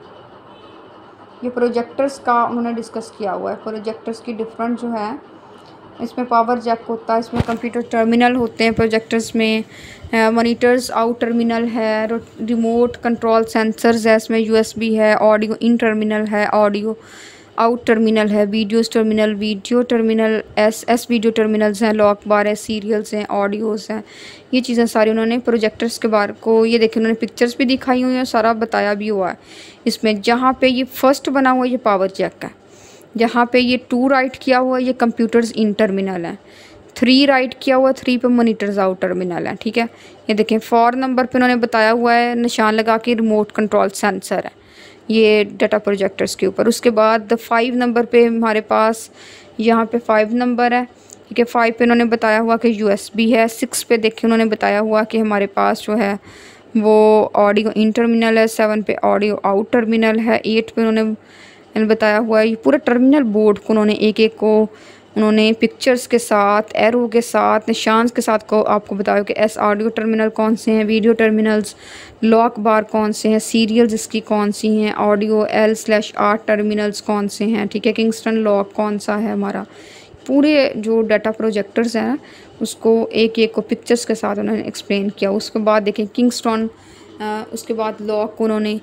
A: ये प्रोजेक्टर्स का उन्होंने डिस्कस किया हुआ है। प्रोजेक्टर्स की डिफरेंट जो है, इसमें पावर जैक होता है, इसमें कंप्यूटर टर्मिनल होते हैं प्रोजेक्टर्स में, मॉनिटर्स आउट टर्मिनल है, रिमोट कंट्रोल सेंसर्स है, इसमें USB है, ऑडियो इन टर्मिनल है, ऑडियो आउट टर्मिनल है, video terminal S video terminals हैं, लॉक बार है, सीरियल्स हैं, ऑडियोज़ हैं, ये चीज़ें सारी उन्होंने प्रोजेक्टर्स के बारे को, ये देखिए उन्होंने पिक्चर्स भी दिखाई हुई हैं, सारा बताया भी हुआ है इसमें। जहाँ पे ये फर्स्ट बना हुआ है ये पावर जैक है, जहाँ पे ये 2 राइट किया हुआ है ये कंप्यूटर्स इन टर्मिनल है, 3 राइट किया हुआ है 3 पे मॉनिटर्स आउट टर्मिनल है, ठीक है। ये देखें 4 नंबर पे उन्होंने बताया हुआ है निशान लगा के रिमोट कंट्रोल सेंसर है ये डाटा प्रोजेक्टर्स के ऊपर। उसके बाद 5 नंबर पे हमारे पास यहाँ पे 5 नंबर है, ठीक है। 5 पे उन्होंने बताया हुआ कि USB है। 6 पे देखिए उन्होंने बताया हुआ कि हमारे पास जो है वो ऑडियो इन टर्मिनल है। 7 पे ऑडियो आउट टर्मिनल है। 8 पे उन्होंने बताया हुआ है ये पूरे टर्मिनल बोर्ड को उन्होंने एक को उन्होंने पिक्चर्स के साथ, एरो के साथ, निशान के साथ को आपको बताया कि S ऑडियो टर्मिनल कौन से हैं, वीडियो टर्मिनल्स, लॉक बार कौन से हैं, सीरियल्स इसकी कौन सी हैं, ऑडियो L/R टर्मिनल्स कौन से हैं, ठीक है। किंगस्टन लॉक कौन सा है हमारा, पूरे जो डाटा प्रोजेक्टर्स हैं उसको एक को पिक्चर्स के साथ उन्होंने एक्सप्लेन किया। उसके बाद देखें किंगस्टन, उसके बाद लॉक उन्होंने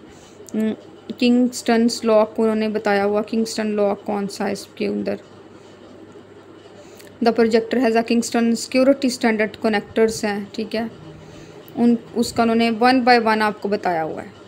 A: किंगस्टन्स लॉक को उन्होंने बताया हुआ, किंगस्टन लॉक कौन सा है इसके अंदर। The projector has a Kingston security standard connectors हैं, ठीक है। उसका उन्होंने 1 बाय 1 आपको बताया हुआ है।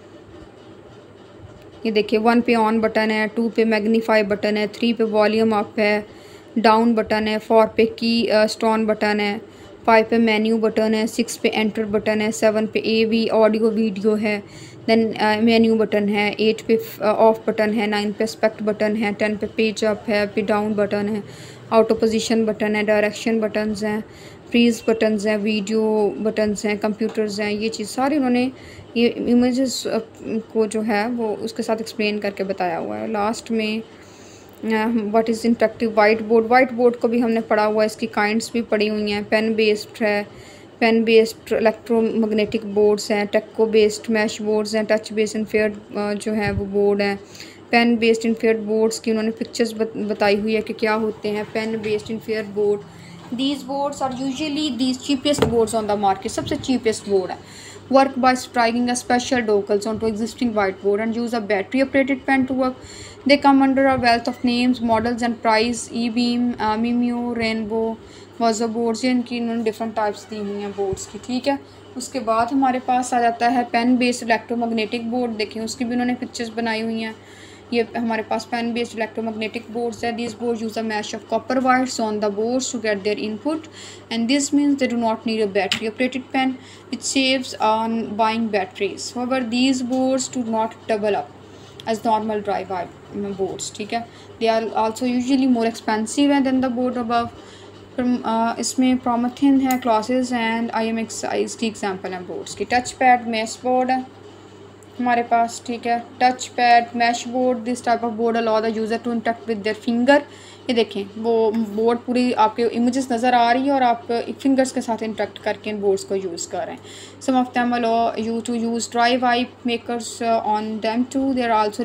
A: ये देखिए 1 पे ऑन बटन है, 2 पे मैग्नीफाई बटन है, 3 पे वॉल्यूम अप है, डाउन बटन है, 4 पे की स्टोन बटन है, 5 पे मेन्यू बटन है, 6 पे एंटर बटन है, 7 पे AV ऑडियो वीडियो है, देन मेन्यू बटन है, 8 पे ऑफ बटन है, 9 पे एस्पेक्ट बटन है, 10 पे पेज अप है, पे डाउन बटन है, ऑटो पोजीशन बटन है, डायरेक्शन बटन्स हैं, फ्रीज बटन्स हैं, वीडियो बटन्स हैं, कंप्यूटर्स हैं। ये चीज़ सारी उन्होंने ये इमेजेस को जो है वो उसके साथ एक्सप्लेन करके बताया हुआ है। लास्ट में what is interactive white board को भी हमने पढ़ा हुआ है, इसकी काइंड्स भी पढ़ी हुई हैं। पेन बेस्ड है, पेन बेस्ड इलेक्ट्रोमैग्नेटिक बोर्ड्स हैं, टेक्को बेस्ड मैश बोर्ड्स हैं, टच बेस्ड इनफेयर्ड जो है वो बोर्ड हैं। पेन बेस्ड इनफेयर्ड बोर्ड्स की उन्होंने पिक्चर्स बताई हुई है कि क्या होते हैं pen based infrared board. These boards are usually these cheapest boards on the market, सबसे चीपेस्ट बोर्ड है। Work by striking a special decals on to existing white board and use a battery operated pen to work. They come under a wealth of names, models and price, E beam, Mimio, rainbow, वाजो बोर्ड्स, ये इनकी इन्होंने डिफरेंट टाइप्स दी हुई हैं बोर्ड्स की, ठीक है। उसके बाद हमारे पास आ जाता है पेन बेस्ड इलेक्ट्रोमैग्नेटिक बोर्ड। देखें उसकी भी उन्होंने पिक्चर्स बनाई हुई हैं। ये हमारे पास पेन बेस्ड इलेक्ट्रोमैग्नेटिक बोर्ड्स है। This board use a mesh of copper wires on the boards to get their input and this means they do not need a battery operated pen which saves on buying batteries. However, these boards do not double up as normal dry boards, ठीक है। They are also usually more expensive than the board above. इसमें Promethean है, क्लासेस एंड IMX की एग्जाम्पल हैं बोर्ड्स की। टच पैड मेस बोर्ड है, हमारे पास, ठीक है। Touch pad, mesh board, this type of board allow the user to interact with their finger. ये देखें, वो बोर्ड पूरी आपके इमेजेस नज़र आ रही है और आप फिंगर्स के साथ इंटरेक्ट करके इन बोर्ड्स को यूज़ कर रहे हैं। Some of them allow you to use dry wipe markers on them too. They're also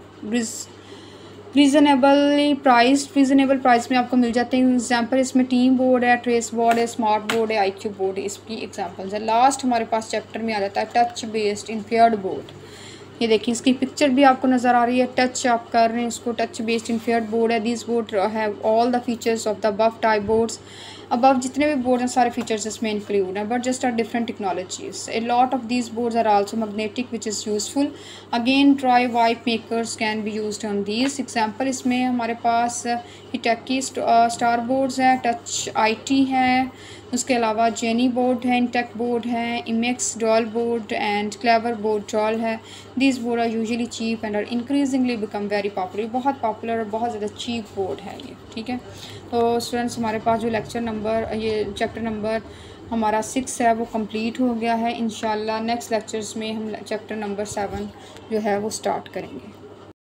A: reasonable price में आपको मिल जाते हैं। एग्जाम्पल इसमें टीम बोर्ड है, ट्रेस बोर्ड है, स्मार्ट बोर्ड है, IQ बोर्ड है, इसकी एग्जाम्पल्स है। लास्ट हमारे पास चैप्टर में आ जाता है टच बेस्ड इन्फेयर्ड बोर्ड। ये देखिए, इसकी पिक्चर भी आपको नज़र आ रही है। टच आप कर रहे हैं इसको, टच बेस्ड इन्फेयर्ड बोर्ड है। This board have all the features of the above type boards. Above जितने भी बोर्ड हैं सारे फीचर्स इसमें इंक्लूड हैं, but just are different technologies. A lot of these boards are also magnetic which is useful. Again dry wipe markers can be used on these. Example इसमें हमारे पास हिटाची स्टार बोर्ड्स हैं, टच IT है, उसके अलावा जेनी बोर्ड है, इंटेक बोर्ड है, इमेक्स डॉल बोर्ड एंड क्लेवर बोर्ड डॉल है। These board are usually cheap and are increasingly become very popular. बहुत पॉपुलर और बहुत ज़्यादा चीप बोर्ड है ये, ठीक है। तो स्टूडेंट्स, हमारे पास जो ये चैप्टर नंबर हमारा 6 है वो कंप्लीट हो गया है। इंशाल्लाह नेक्स्ट लेक्चर्स में हम चैप्टर नंबर 7 जो है वो स्टार्ट करेंगे।